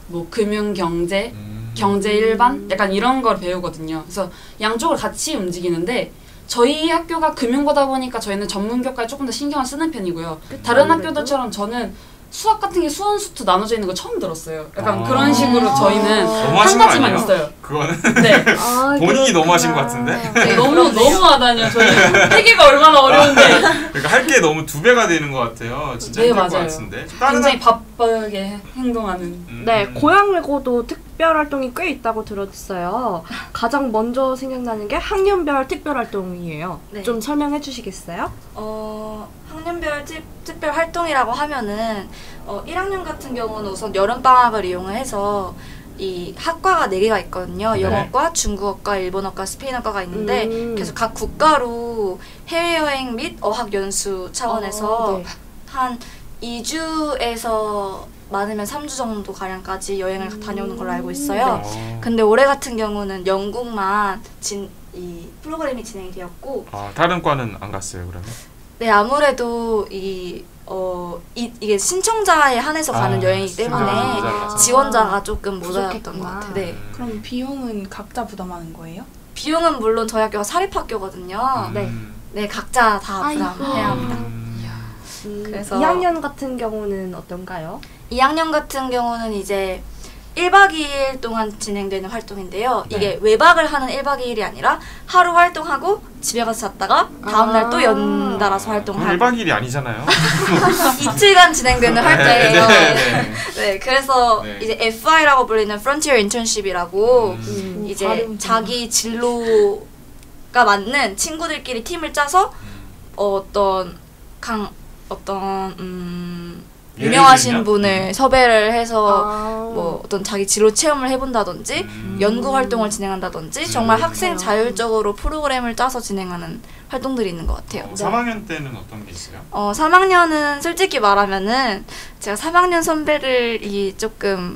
뭐 금융 경제, 음. 경제 일반 약간 이런 걸 배우거든요. 그래서 양쪽을 같이 움직이는데 저희 학교가 금융고다 보니까 저희는 전문교과에 조금 더 신경을 쓰는 편이고요. 다른 아무래도? 학교들처럼 저는 수학 같은 게 수원, 수투 나눠져 있는 거 처음 들었어요. 약간 아. 그런 식으로 저희는 너무하신 한 거 가지만 아니에요? 있어요. 그거는 네. 아, 본인이 그렇구나. 너무 하신 것 같은데? 네, 너무 너무하다니요. 저희 회계가 얼마나 어려운데. 그러니까 할 게 너무 두 배가 되는 것 같아요. 진짜 네, 힘들 것 맞아요. 같은데. 다른 굉장히 학- 바쁘게 행동하는. 음. 네, 고향 외고도 특별 활동이 꽤 있다고 들었어요. 가장 먼저 생각나는 게 학년별 특별 활동이에요. 네. 좀 설명해 주시겠어요? 어, 학년별 특, 특별 활동이라고 하면은 어, 일 학년 같은 경우는 우선 여름방학을 이용해서 이 학과가 네 개가 있거든요. 네. 영어과, 중국어과, 일본어과, 스페인어과가 있는데 음. 그래서 각 국가로 해외여행 및 어학연수 차원에서 어, 네. 한 이 주에서 많으면 삼 주 정도 가량까지 여행을 음. 다녀오는 걸로 알고 있어요. 어. 근데 올해 같은 경우는 영국만 진, 이 프로그램이 진행이 되었고 아, 다른 과는 안 갔어요, 그러면? 네, 아무래도 이, 어, 이, 이게 신청자에 한해서 가는 아, 여행이기 때문에 신청자라서. 지원자가 조금 모자랐던 부족했구나. 것 같아요. 네. 음. 그럼 비용은 각자 부담하는 거예요? 비용은 물론 저희 학교가 사립학교거든요. 네. 음. 네, 각자 다 아이고. 부담해야 합니다. 음. 음, 그래서- 이 학년 같은 경우는 어떤가요? 이 학년 같은 경우는 이제 일 박 이 일 동안 진행되는 활동인데요. 네. 이게 외박을 하는 일 박 이 일이 아니라 하루 활동하고 집에 가서 잤다가 다음날 또 아. 연달아서 활동을 그럼 하고 일 박 이 일이 아니잖아요. 이틀간 진행되는 활동이에요. 네, 네. 네, 그래서 네. 이제 에프아이라고 불리는 Frontier Internship이라고 음. 음, 이제 발음 자기 진로가 맞는 친구들끼리 팀을 짜서 어, 어떤 강 어떤 음, 예를 유명하신 들면? 분을 섭외를 해서 아. 뭐 어떤 자기 진로 체험을 해본다든지 음. 연구 활동을 진행한다든지 정말 음. 학생 자율적으로 프로그램을 짜서 진행하는 활동들이 있는 것 같아요. 어, 삼 학년 때는 어떤 게 있어요? 어, 삼 학년은 솔직히 말하면은 제가 삼 학년 선배를 이 조금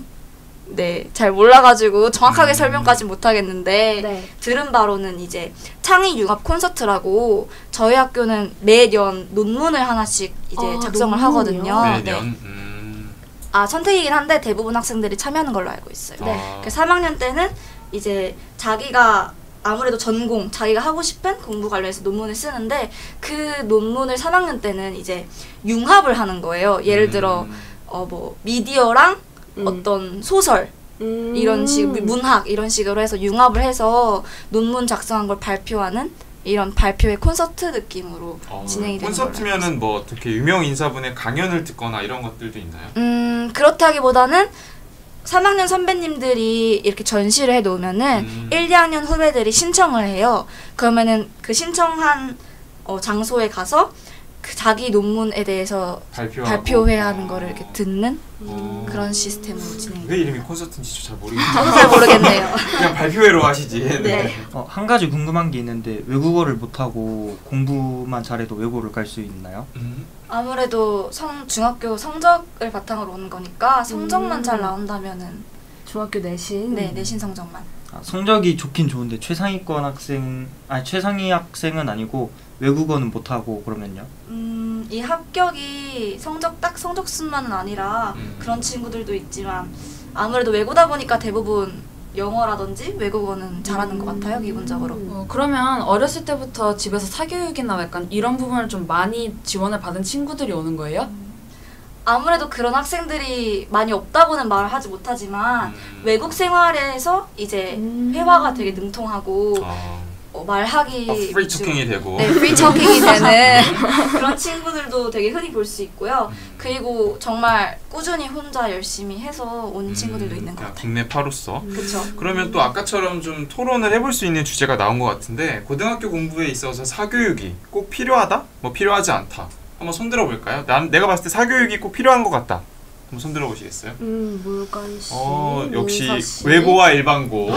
네, 잘 몰라가지고 정확하게 음. 설명까지 못하겠는데 네. 들은 바로는 이제 창의 융합 콘서트라고 저희 학교는 매년 논문을 하나씩 이제 아, 작성을 논문이요? 하거든요. 네, 네. 년. 음. 아, 선택이긴 한데 대부분 학생들이 참여하는 걸로 알고 있어요. 아. 그 삼 학년 때는 이제 자기가 아무래도 전공, 자기가 하고 싶은 공부 관련해서 논문을 쓰는데 그 논문을 삼 학년 때는 이제 융합을 하는 거예요. 예를 들어 음. 어 뭐 미디어랑 음. 어떤 소설 음. 이런 식 문학 이런 식으로 해서 융합을 해서 논문 작성한 걸 발표하는 이런 발표회 콘서트 느낌으로 어, 진행이 되는 걸로 콘서트면은 뭐 어떻게 유명 인사분의 강연을 듣거나 이런 것들도 있나요? 음 그렇다기보다는 삼 학년 선배님들이 이렇게 전시를 해놓으면은 음. 일, 이 학년 후배들이 신청을 해요. 그러면은 그 신청한 어, 장소에 가서 그 자기 논문에 대해서 발표하고. 발표회하는 거를 이렇게 듣는 어. 그런 시스템으로 진행이 왜 이름이 콘서트인지 잘 모르겠는데 저도 잘 모르겠네요. 그냥 발표회로 하시지. 네. 어, 한 가지 궁금한 게 있는데 외국어를 못하고 공부만 잘해도 외고를 갈 수 있나요? 음. 아무래도 성 중학교 성적을 바탕으로 오는 거니까 성적만 음. 잘 나온다면은 중학교 내신. 네 내신 성적만. 아, 성적이 좋긴 좋은데 최상위권 학생, 아니 최상위 학생은 아니고 외국어는 못하고 그러면요? 음, 이 합격이 성적 딱 성적 순만은 아니라 음. 그런 친구들도 있지만 아무래도 외고다 보니까 대부분 영어라든지 외국어는 잘하는 것 같아요 기본적으로. 어, 그러면 어렸을 때부터 집에서 사교육이나 약간 이런 부분을 좀 많이 지원을 받은 친구들이 오는 거예요? 아무래도 그런 학생들이 많이 없다고는 말을 하지 못하지만 음. 외국 생활에서 이제 음. 회화가 되게 능통하고 아, 어, 말하기 어, 프리 위주- 토킹이 되고. 네, 프리 토킹이 되는 그런 친구들도 되게 흔히 볼 수 있고요. 음. 그리고 정말 꾸준히 혼자 열심히 해서 온 친구들도 음, 있는 것 그냥 같아요. 국내 파로서. 그렇죠. 그러면 또 아까처럼 좀 토론을 해볼 수 있는 주제가 나온 것 같은데 고등학교 공부에 있어서 사교육이 꼭 필요하다? 뭐 필요하지 않다? 한번 손들어 볼까요? 난 내가 봤을 때 사교육이 꼭 필요한 것 같다. 한번 손들어 보시겠어요? 음, 물건 씨. 어 역시 민서 씨. 외고와 일반고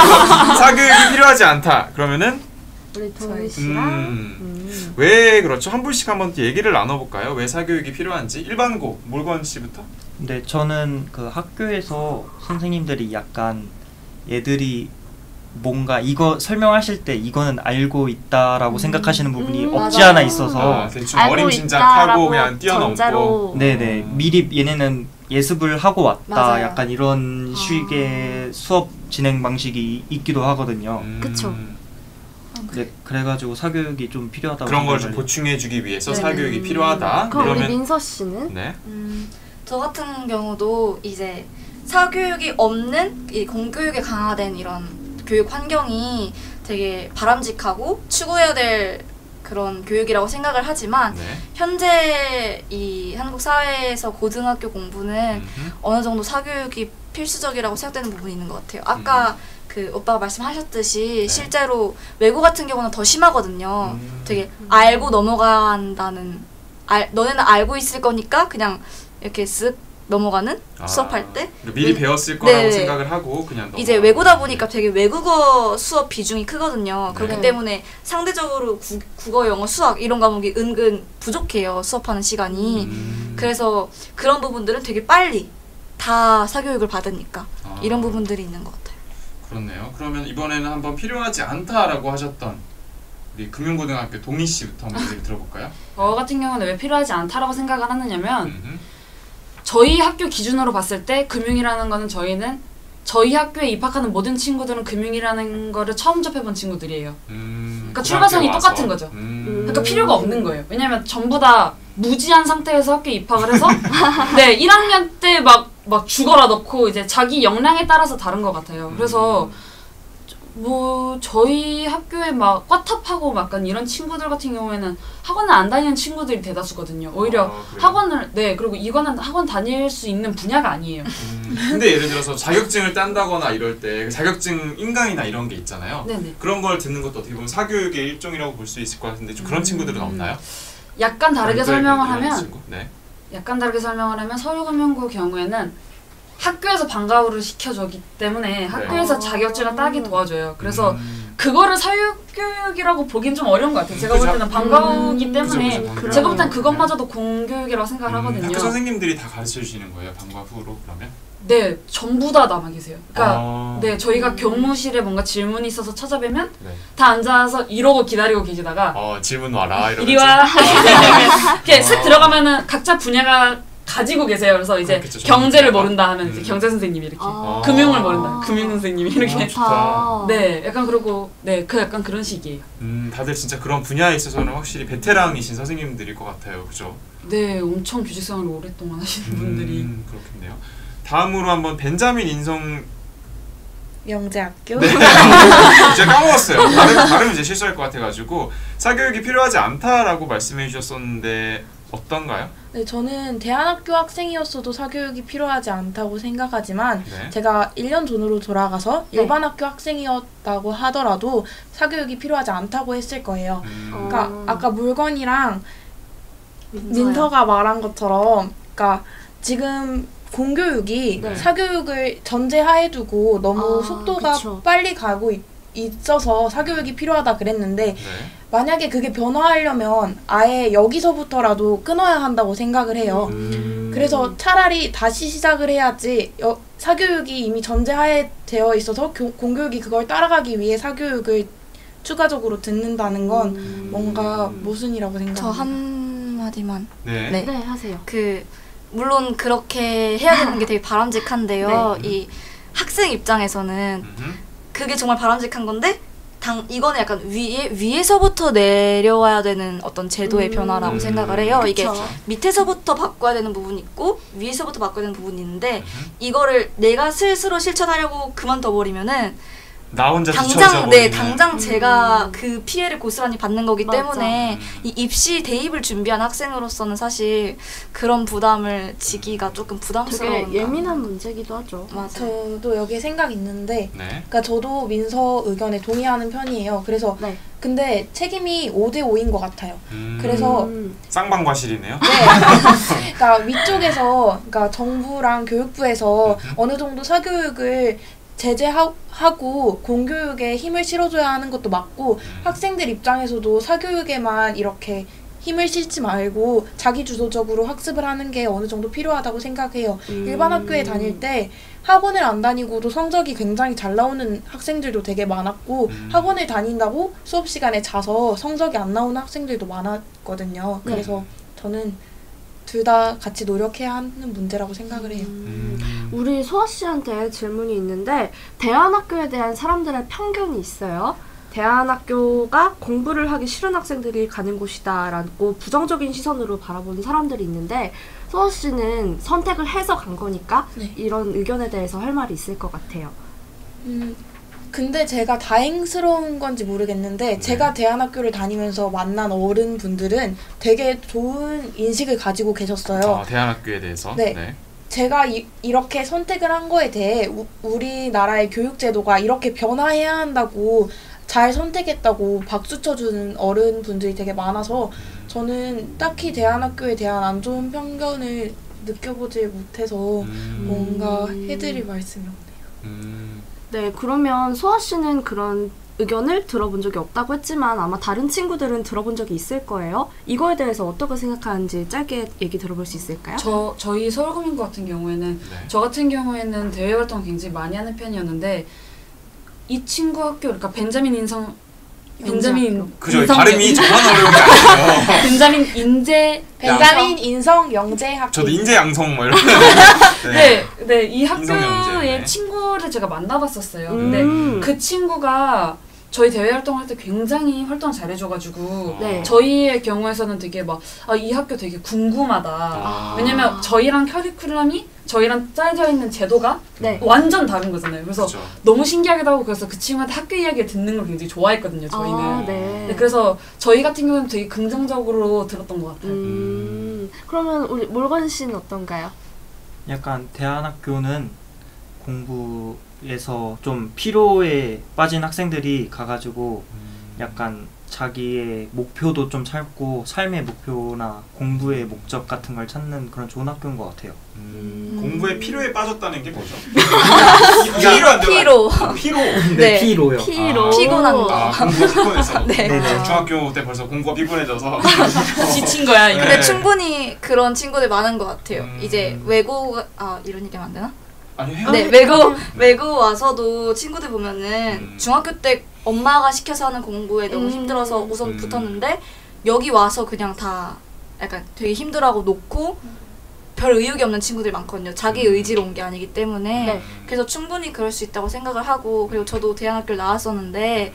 사교육이 필요하지 않다. 그러면은 우리 도희 씨랑. 음, 음. 왜 그렇죠? 한 분씩 한번 얘기를 나눠볼까요? 왜 사교육이 필요한지 일반고 물건 씨부터. 근데 저는 그 학교에서 선생님들이 약간 얘들이 뭔가 이거 설명하실 때 이거는 알고 있다라고 생각하시는 부분이 음, 없지 맞아요. 않아 있어서 아, 대충 알고 어림짐작하고 있다라고 그냥 뛰어넘고. 전자로. 네네 미리 얘네는 예습을 하고 왔다 맞아요. 약간 이런 식의 수업 진행 방식이 있기도 하거든요. 음. 그쵸. 네, 그래가지고 사교육이 좀 필요하다고 그런 걸 좀 생각을 보충해주기 위해서 네네. 사교육이 필요하다. 그럼 우리 그러면 민서 씨는? 네. 음, 저 같은 경우도 이제 사교육이 없는 이 공교육에 강화된 이런 교육 환경이 되게 바람직하고 추구해야 될 그런 교육이라고 생각을 하지만 네. 현재 이 한국 사회에서 고등학교 공부는 음흠. 어느 정도 사교육이 필수적이라고 생각되는 부분이 있는 것 같아요. 아까 그 오빠가 말씀하셨듯이 네. 실제로 외고 같은 경우는 더 심하거든요. 음. 되게 알고 넘어간다는 알, 너네는 알고 있을 거니까 그냥 이렇게 쓱 넘어가는 아, 수업할 때 그러니까 미리 음, 배웠을 거라고 네. 생각을 하고 그냥 이제 넘어가는 외고다 거지. 보니까 되게 외국어 수업 비중이 크거든요. 그렇기 네. 때문에 상대적으로 구, 국어, 영어, 수학 이런 과목이 은근 부족해요. 수업하는 시간이. 음. 그래서 그런 부분들은 되게 빨리 다 사교육을 받으니까 아. 이런 부분들이 있는 것 같아요. 그렇네요. 그러면 이번에는 한번 필요하지 않다라고 하셨던 우리 금융고등학교 동희 씨부터 한번 얘기 들어볼까요? 저 같은 경우는 왜 필요하지 않다라고 생각을 하느냐면 음흠. 저희 학교 기준으로 봤을 때 금융이라는 거는 저희는 저희 학교에 입학하는 모든 친구들은 금융이라는 거를 처음 접해본 친구들이에요. 음, 그러니까 출발선이 고등학교 똑같은 와서. 거죠. 음. 그러니까 필요가 없는 거예요. 왜냐면 전부 다 무지한 상태에서 학교에 입학을 해서 네 일 학년 때 막 막 죽어라 넣고 이제 자기 역량에 따라서 다른 것 같아요. 그래서 뭐 저희 학교에 막 꽈탑하고 약간 이런 친구들 같은 경우에는 학원을 안 다니는 친구들이 대다수거든요. 오히려 아, 그래요? 학원을 네 그리고 이거는 학원 다닐 수 있는 분야가 아니에요. 음, 근데 예를 들어서 자격증을 딴다거나 이럴 때 자격증 인강이나 이런 게 있잖아요. 네네. 그런 걸 듣는 것도 어떻게 보면 사교육의 일종이라고 볼 수 있을 것 같은데 좀 그런 음. 친구들은 없나요? 약간 다르게 별도의 설명을 그런 하면 친구? 네. 약간 다르게 설명을 하면 서류금융고 경우에는 학교에서 방과후를 시켜주기 때문에 학교에서 아. 자격증을 따기 도와줘요. 그래서 음. 그거를 사교육이라고 보긴 좀 어려운 것 같아요. 제가 볼 그죠. 때는 방과후기 음, 때문에 그죠, 그죠. 제가 볼 땐 네. 그것마저도 공교육이라고 생각을 하거든요. 학교 선생님들이 다 가르쳐 주시는 거예요, 방과 후로 그러면? 네, 전부 다 남아 계세요. 그러니까 아. 네, 저희가 교무실에 뭔가 질문이 있어서 찾아뵈면 네. 다 앉아서 이러고 기다리고 계시다가 어 질문 와라 이러면서. 이리 와 이렇게 슥 들어가면은 각자 분야가 가지고 계세요. 그래서 이제 그렇겠죠, 경제를 전문가가. 모른다 하면 이제 음. 경제 선생님이 이렇게 아. 금융을 모른다 금융 선생님이 이렇게 아, 좋다. 네, 약간 그러고 네, 그 약간 그런 식이에요. 음, 다들 진짜 그런 분야에 있어서는 확실히 베테랑이신 선생님들일 것 같아요, 그죠? 네, 엄청 교직생활을 오랫동안 하시는 분들이 음, 그렇겠네요. 다음으로 한번 벤자민 인성 영재학교. 네. 이제 까먹었어요. 발음, 발음 이제 실수할 것 같아가지고 사교육이 필요하지 않다라고 말씀해 주셨었는데 어떤가요? 네, 저는 대안학교 학생이었어도 사교육이 필요하지 않다고 생각하지만 네. 제가 일 년 전으로 돌아가서 네. 일반 학교 학생이었다고 하더라도 사교육이 필요하지 않다고 했을 거예요. 음, 어. 그러니까 아까 물건이랑 민서야. 민서가 말한 것처럼 그러니까 지금 공교육이 네. 사교육을 전제하에 두고 너무 아, 속도가 그쵸. 빨리 가고 있, 있어서 사교육이 필요하다 그랬는데 네. 만약에 그게 변화하려면 아예 여기서부터라도 끊어야 한다고 생각을 해요. 음. 그래서 차라리 다시 시작을 해야지 여, 사교육이 이미 전제하에 되어 있어서 교, 공교육이 그걸 따라가기 위해 사교육을 추가적으로 듣는다는 건 음. 뭔가 모순이라고 생각합니다. 저 한마디만. 네. 네. 네, 하세요. 그 물론 그렇게 해야 되는 게 되게 바람직한데요. 네. 이 학생 입장에서는 음흠. 그게 정말 바람직한 건데 당 이거는 약간 위에 위에서부터 내려와야 되는 어떤 제도의 음. 변화라고 음. 생각을 해요. 이게 그쵸. 밑에서부터 바꿔야 되는 부분이 있고 위에서부터 바꿔야 되는 부분이 있는데 음흠. 이거를 내가 스스로 실천하려고 그만둬 버리면은 나 혼자 당장 뒤처져 네 버리는. 당장 제가 음. 그 피해를 고스란히 받는 거기 맞아. 때문에 음. 이 입시 대입을 준비한 학생으로서는 사실 그런 부담을 지기가 조금 부담스러운 되게 예민한 문제기도 하죠. 맞아요. 저도 여기에 생각이 있는데 네. 그러니까 저도 민서 의견에 동의하는 편이에요. 그래서 네. 근데 책임이 오 대 오인 것 같아요. 음. 그래서 음. 쌍방과실이네요. 네. 그러니까 위쪽에서 그러니까 정부랑 교육부에서 음흠. 어느 정도 사교육을 제재하고 공교육에 힘을 실어줘야 하는 것도 맞고 음. 학생들 입장에서도 사교육에만 이렇게 힘을 실지 말고 자기 주도적으로 학습을 하는 게 어느 정도 필요하다고 생각해요. 음. 일반 학교에 다닐 때 학원을 안 다니고도 성적이 굉장히 잘 나오는 학생들도 되게 많았고 음. 학원을 다닌다고 수업 시간에 자서 성적이 안 나오는 학생들도 많았거든요. 네. 그래서 저는 둘 다 같이 노력해야 하는 문제라고 생각을 해요. 음. 우리 소아 씨한테 질문이 있는데 대안학교에 대한 사람들의 편견이 있어요. 대안학교가 공부를 하기 싫은 학생들이 가는 곳이다라고 부정적인 시선으로 바라보는 사람들이 있는데 소아 씨는 선택을 해서 간 거니까 네. 이런 의견에 대해서 할 말이 있을 것 같아요. 음, 근데 제가 다행스러운 건지 모르겠는데 네. 제가 대안학교를 다니면서 만난 어른분들은 되게 좋은 인식을 가지고 계셨어요. 아, 대안학교에 대해서. 네. 네. 제가 이, 이렇게 선택을 한 거에 대해 우, 우리나라의 교육제도가 이렇게 변화해야 한다고 잘 선택했다고 박수 쳐주는 어른분들이 되게 많아서 저는 딱히 대안학교에 대한 안 좋은 편견을 느껴보지 못해서 음. 뭔가 해드릴 말씀이 없네요. 음. 네, 그러면 소아 씨는 그런 의견을 들어본 적이 없다고 했지만 아마 다른 친구들은 들어본 적이 있을 거예요. 이거에 대해서 어떻게 생각하는지 짧게 얘기 들어볼 수 있을까요? 저 저희 서울구민고 같은 경우에는 네. 저 같은 경우에는 대외 활동을 굉장히 많이 하는 편이었는데 이 친구 학교 그러니까 벤자민 인성 벤자민 그죠. 인성 발음이 정말 어려운 게 아니에요. 벤자민 인재 벤자민 인성 영재학교. 저도 인재 양성 뭐 이런. 네, 네, 이 인성 영재, 학교의 네. 친구를 제가 만나봤었어요. 음. 근데 그 친구가 저희 대외 활동할 때 굉장히 활동 잘해줘가지고 네. 저희의 경우에서는 되게 막 아, 이 학교 되게 궁금하다. 아. 왜냐면 저희랑 커리큘럼이 저희랑 짜여져 있는 제도가 네. 완전 다른 거잖아요. 그래서 그렇죠. 너무 신기하기도 하고 그래서 그 친구한테 학교 이야기를 듣는 걸 굉장히 좋아했거든요. 저희는. 아, 네. 네, 그래서 저희 같은 경우는 되게 긍정적으로 들었던 것 같아요. 음, 그러면 우리 몰건 씨는 어떤가요? 약간 대안학교는 공부에서 좀 피로에 빠진 학생들이 가가지고 약간 자기의 목표도 좀 찾고 삶의 목표나 공부의 목적 같은 걸 찾는 그런 좋은 학교인 것 같아요. 음. 공부에 피로에 빠졌다는 게 뭐죠? 피로 안 돼요? 피로. 아, 피로. 네. 피로요. 피로. 아. 피곤한 아, 공부가 피곤해서. 네. 네네. 중학교 때 벌써 공부가 피곤해져서. 지친 거야 이거. 근데 네. 충분히 그런 친구들 많은 것 같아요. 음. 이제 외고 아 이런 얘기하면 안 되나? 아니 해요. 네, 외고 외고 와서도 친구들 보면은 음. 중학교 때 엄마가 시켜서 하는 공부에 너무 음. 힘들어서 우선 음. 붙었는데 여기 와서 그냥 다 약간 되게 힘들어하고 놓고 별 의욕이 없는 친구들이 많거든요. 자기 음. 의지로 온 게 아니기 때문에 네. 그래서 충분히 그럴 수 있다고 생각을 하고 그리고 저도 대안학교를 나왔었는데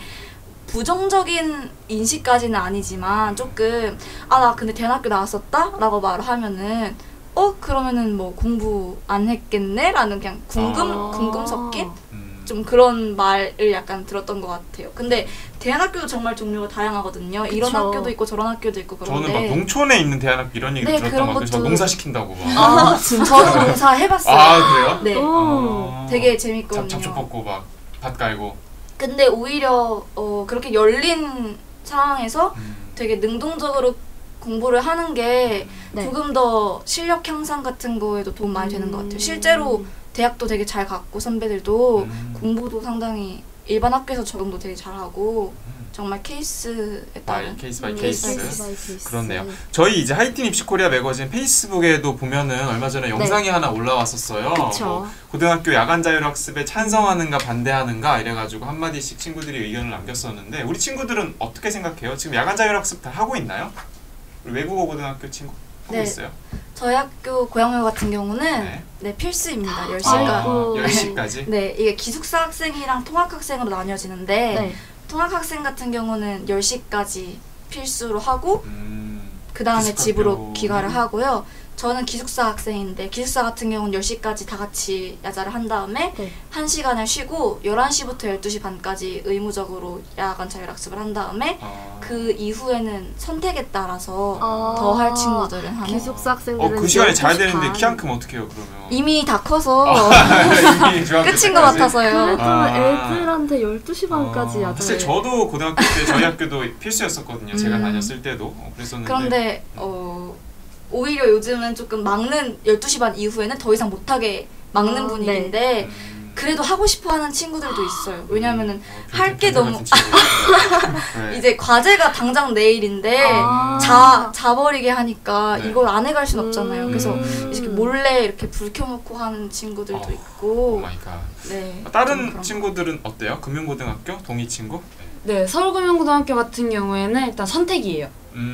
부정적인 인식까지는 아니지만 조금 아 나 근데 대안학교 나왔었다? 라고 말을 하면은 어? 그러면은 뭐 공부 안 했겠네? 라는 그냥 궁금, 아. 궁금 섞인? 음. 좀 그런 말을 약간 들었던 것 같아요. 근데 대안학교도 정말 종류가 다양하거든요. 이런 그쵸. 학교도 있고 저런 학교도 있고 그런데 저는 막 농촌에 있는 대안학교 이런 얘기 네, 들었던 그런 것 같아요. 저 것도- 농사 시킨다고 막. 아, 저도 농사 해봤어요. 아, 그래요? 네. 오. 어. 되게 잡, 재밌거든요. 잡초 뽑고 막 밭 깔고. 근데 오히려 어, 그렇게 열린 상황에서 음. 되게 능동적으로 공부를 하는 게 네. 조금 더 실력 향상 같은 거에도 도움 많이 되는 것 같아요. 실제로 대학도 되게 잘 갔고 선배들도 음. 공부도 상당히 일반 학교에서 적응도 되게 잘하고 정말 케이스에 따른 바이 케이스 바이 음, 케이스. 케이스 바이 케이스. 그렇네요. 저희 이제 하이틴 입시 코리아 매거진 페이스북에도 보면은 얼마 전에 영상이 하나 올라왔었어요. 네. 그쵸. 뭐 고등학교 야간 자율학습에 찬성하는가 반대하는가 이래가지고 한마디씩 친구들이 의견을 남겼었는데 우리 친구들은 어떻게 생각해요? 지금 야간 자율학습 다 하고 있나요? 우리 외국어 고등학교 친구 하고 네. 있어요? 저희 학교 고양외 같은 경우는 네. 네, 필수입니다. 열 시간. 아이고. 열 시까지? 네, 이게 기숙사 학생이랑 통학학생으로 나뉘어지는데 네. 통학학생 같은 경우는 열 시까지 필수로 하고 음, 그 다음에 기숙학교. 집으로 귀가를 하고요. 저는 기숙사 학생인데 기숙사 같은 경우는 열 시까지 다 같이 야자를 한 다음에 네. 한 시간을 쉬고 열한 시부터 열두 시 반까지 의무적으로 야간 자율학습을 한 다음에 아. 그 이후에는 선택에 따라서 아. 더 할 친구들은 하는 기숙사 학생들은 어, 그 시간에 자야 열두 시 되는데 반. 키 안 크면 어떡해요 그러면? 이미 다 커서 이미 중학교 끝인 것 때까지? 같아서요. 그래도 아. 애들한테 열두 시 반까지 어, 야자를. 사실 저도 고등학교 때 저희 학교도 필수였었거든요. 제가 음. 다녔을 때도 어, 그랬었는데. 그런데 어, 오히려 요즘은 조금 막는 열두 시 반 이후에는 더 이상 못하게 막는 아, 분위기인데 음. 그래도 하고 싶어하는 친구들도 있어요. 왜냐하면은 어, 할 게 변태 너무 같은 친구들. 네. 이제 과제가 당장 내일인데 아. 자 자버리게 하니까 네. 이걸 안 해갈 순 없잖아요. 음. 그래서 음. 이렇게 몰래 이렇게 불 켜놓고 하는 친구들도 어. 있고 오 마이 갓. 네. 좀 다른 그런 친구들은 어때요? 금융고등학교 동이 친구? 네, 서울금융고등학교 같은 경우에는 일단 선택이에요. 음.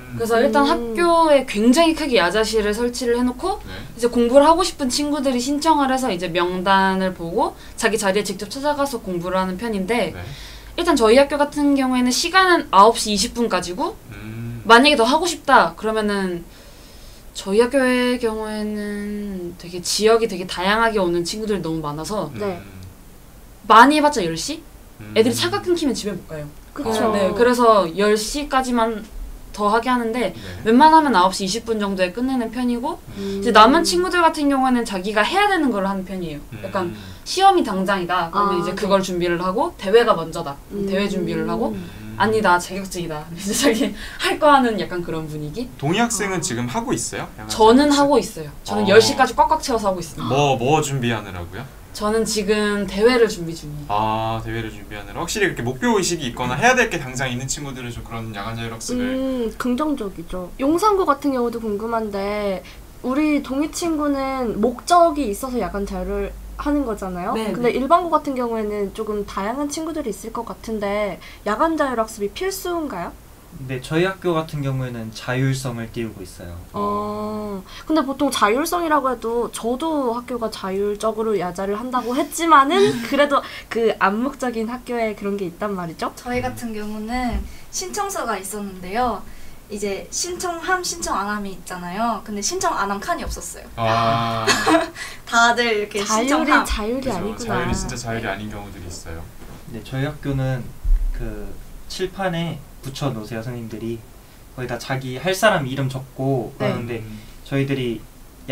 그래서 일단 음. 학교에 굉장히 크게 야자실을 설치를 해놓고 네. 이제 공부를 하고 싶은 친구들이 신청을 해서 이제 명단을 보고 자기 자리에 직접 찾아가서 공부를 하는 편인데 네. 일단 저희 학교 같은 경우에는 시간은 아홉 시 이십 분까지고 음. 만약에 더 하고 싶다 그러면은 저희 학교의 경우에는 되게 지역이 되게 다양하게 오는 친구들이 너무 많아서 네. 많이 해봤자 열 시? 음. 애들이 차가 끊기면 집에 못 가요. 그쵸. 네, 그래서 열 시까지만 더 하게 하는데 네. 웬만하면 아홉 시 이십 분 정도에 끝내는 편이고 음. 이제 남은 친구들 같은 경우에는 자기가 해야 되는 걸 하는 편이에요. 약간 음. 시험이 당장이다. 그러면 아, 이제 네. 그걸 준비를 하고 대회가 먼저다. 음. 대회 준비를 하고 음. 아니 나 자격증이다. 이제 자기 할 거 하는 약간 그런 분위기. 동희 학생은 지금 하고 있어요? 양아치 저는 학생? 하고 있어요. 저는 어. 열 시까지 꽉꽉 채워서 하고 있습니다. 뭐, 뭐 준비하느라고요? 저는 지금 대회를 준비 중이에요. 아, 대회를 준비하느라 확실히 그렇게 목표 의식이 있거나 해야 될 게 당장 있는 친구들은 좀 그런 야간 자율학습을 음, 긍정적이죠. 용산고 같은 경우도 궁금한데 우리 동희 친구는 목적이 있어서 야간 자율을 하는 거잖아요. 네, 근데 네. 일반고 같은 경우에는 조금 다양한 친구들이 있을 것 같은데 야간 자율학습이 필수인가요? 네, 저희 학교 같은 경우에는 자율성을 띄우고 있어요. 어, 근데 보통 자율성이라고 해도 저도 학교가 자율적으로 야자를 한다고 했지만은 그래도 그 암묵적인 학교에 그런 게 있단 말이죠. 저희 같은 경우는 신청서가 있었는데요. 이제 신청함, 신청 안 함이 있잖아요. 근데 신청 안 함 칸이 없었어요. 아, 다들 이렇게 자율이 신청함. 자율이 그죠. 아니구나. 자율이 진짜 자율이 아닌 경우들이 있어요. 네, 저희 학교는 그 칠판에 붙여 놓으세요, 선생님들이. 거기다 자기 할 사람 이름 적고 네. 그러는데 저희들이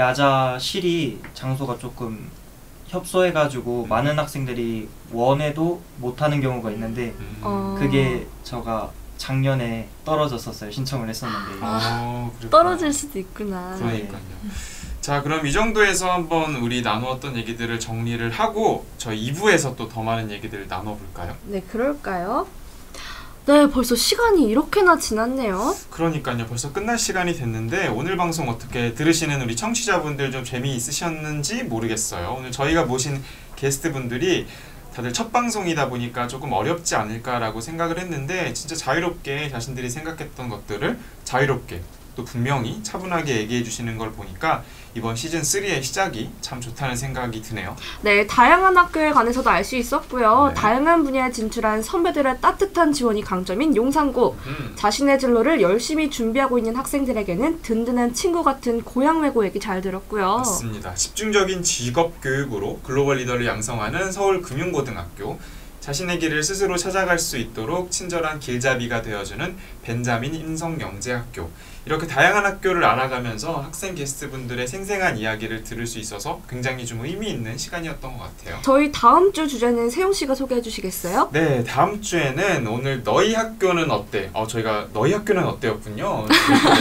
야자실이 장소가 조금 협소해가지고 음. 많은 학생들이 원해도 못하는 경우가 있는데 음. 어. 그게 저가 작년에 떨어졌었어요. 신청을 했었는데. 어, 그렇구나. 떨어질 수도 있구나. 그러니까요. 자, 그럼 이 정도에서 한번 우리 나누었던 얘기들을 정리를 하고 저희 이 부에서 또 더 많은 얘기들을 나눠볼까요? 네, 그럴까요? 네, 벌써 시간이 이렇게나 지났네요. 그러니까요. 벌써 끝날 시간이 됐는데 오늘 방송 어떻게 들으시는 우리 청취자분들 좀 재미있으셨는지 모르겠어요. 오늘 저희가 모신 게스트분들이 다들 첫 방송이다 보니까 조금 어렵지 않을까라고 생각을 했는데 진짜 자유롭게 자신들이 생각했던 것들을 자유롭게 또 분명히 차분하게 얘기해 주시는 걸 보니까 이번 시즌 쓰리의 시작이 참 좋다는 생각이 드네요. 네, 다양한 학교에 관해서도 알 수 있었고요. 네. 다양한 분야에 진출한 선배들의 따뜻한 지원이 강점인 용산고. 음. 자신의 진로를 열심히 준비하고 있는 학생들에게는 든든한 친구 같은 고향 외고 얘기 잘 들었고요. 맞습니다. 집중적인 직업 교육으로 글로벌 리더를 양성하는 서울금융고등학교, 자신의 길을 스스로 찾아갈 수 있도록 친절한 길잡이가 되어주는 벤자민 임성영재학교, 이렇게 다양한 학교를 알아가면서 학생 게스트분들의 생생한 이야기를 들을 수 있어서 굉장히 좀 의미 있는 시간이었던 것 같아요. 저희 다음 주 주제는 세용 씨가 소개해 주시겠어요? 네, 다음 주에는 오늘 너희 학교는 어때? 어, 저희가 너희 학교는 어때였군요. 네.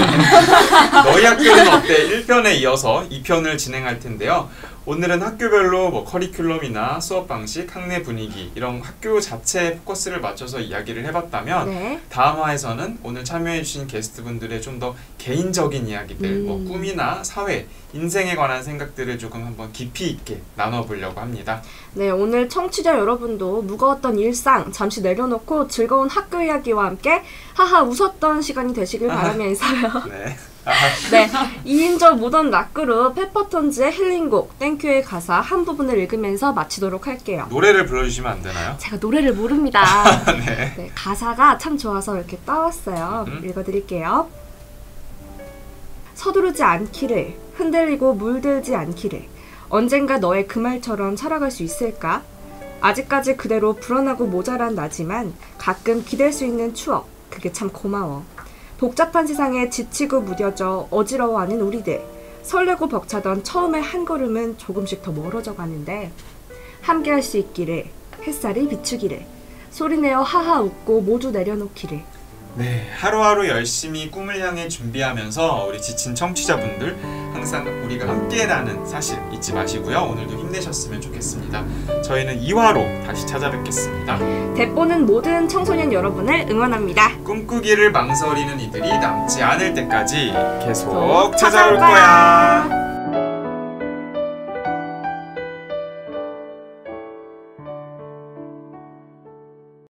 너희 학교는 어때? 일 편에 이어서 이 편을 진행할 텐데요. 오늘은 학교별로 뭐 커리큘럼이나 수업 방식, 학내 분위기 이런 학교 자체에 포커스를 맞춰서 이야기를 해봤다면 네. 다음 화에서는 오늘 참여해주신 게스트분들의 좀 더 개인적인 이야기들, 음. 뭐 꿈이나 사회, 인생에 관한 생각들을 조금 한번 깊이 있게 나눠보려고 합니다. 네, 오늘 청취자 여러분도 무거웠던 일상 잠시 내려놓고 즐거운 학교 이야기와 함께 하하 웃었던 시간이 되시길 바라면서요. 네. 네, 이인조 모던 락그룹 페퍼톤즈의 힐링곡 땡큐의 가사 한 부분을 읽으면서 마치도록 할게요. 노래를 불러주시면 안 되나요? 제가 노래를 모릅니다. 네. 네, 가사가 참 좋아서 이렇게 따왔어요. 음. 읽어드릴게요. 서두르지 않기를, 흔들리고 물들지 않기를, 언젠가 너의 그 말처럼 살아갈 수 있을까? 아직까지 그대로 불안하고 모자란 나지만 가끔 기댈 수 있는 추억, 그게 참 고마워. 복잡한 세상에 지치고 무뎌져 어지러워하는 우리들, 설레고 벅차던 처음의 한 걸음은 조금씩 더 멀어져 가는데 함께할 수 있기를, 햇살이 비추기를, 소리내어 하하 웃고 모두 내려놓기를. 네, 하루하루 열심히 꿈을 향해 준비하면서 우리 지친 청취자분들 항상 우리가 함께라는 사실 잊지 마시고요. 오늘도 힘내셨으면 좋겠습니다. 저희는 이 화로 다시 찾아뵙겠습니다. 대보는 모든 청소년 여러분을 응원합니다. 꿈꾸기를 망설이는 이들이 남지 않을 때까지 계속 또 찾아올 찾아올 거야. 거야.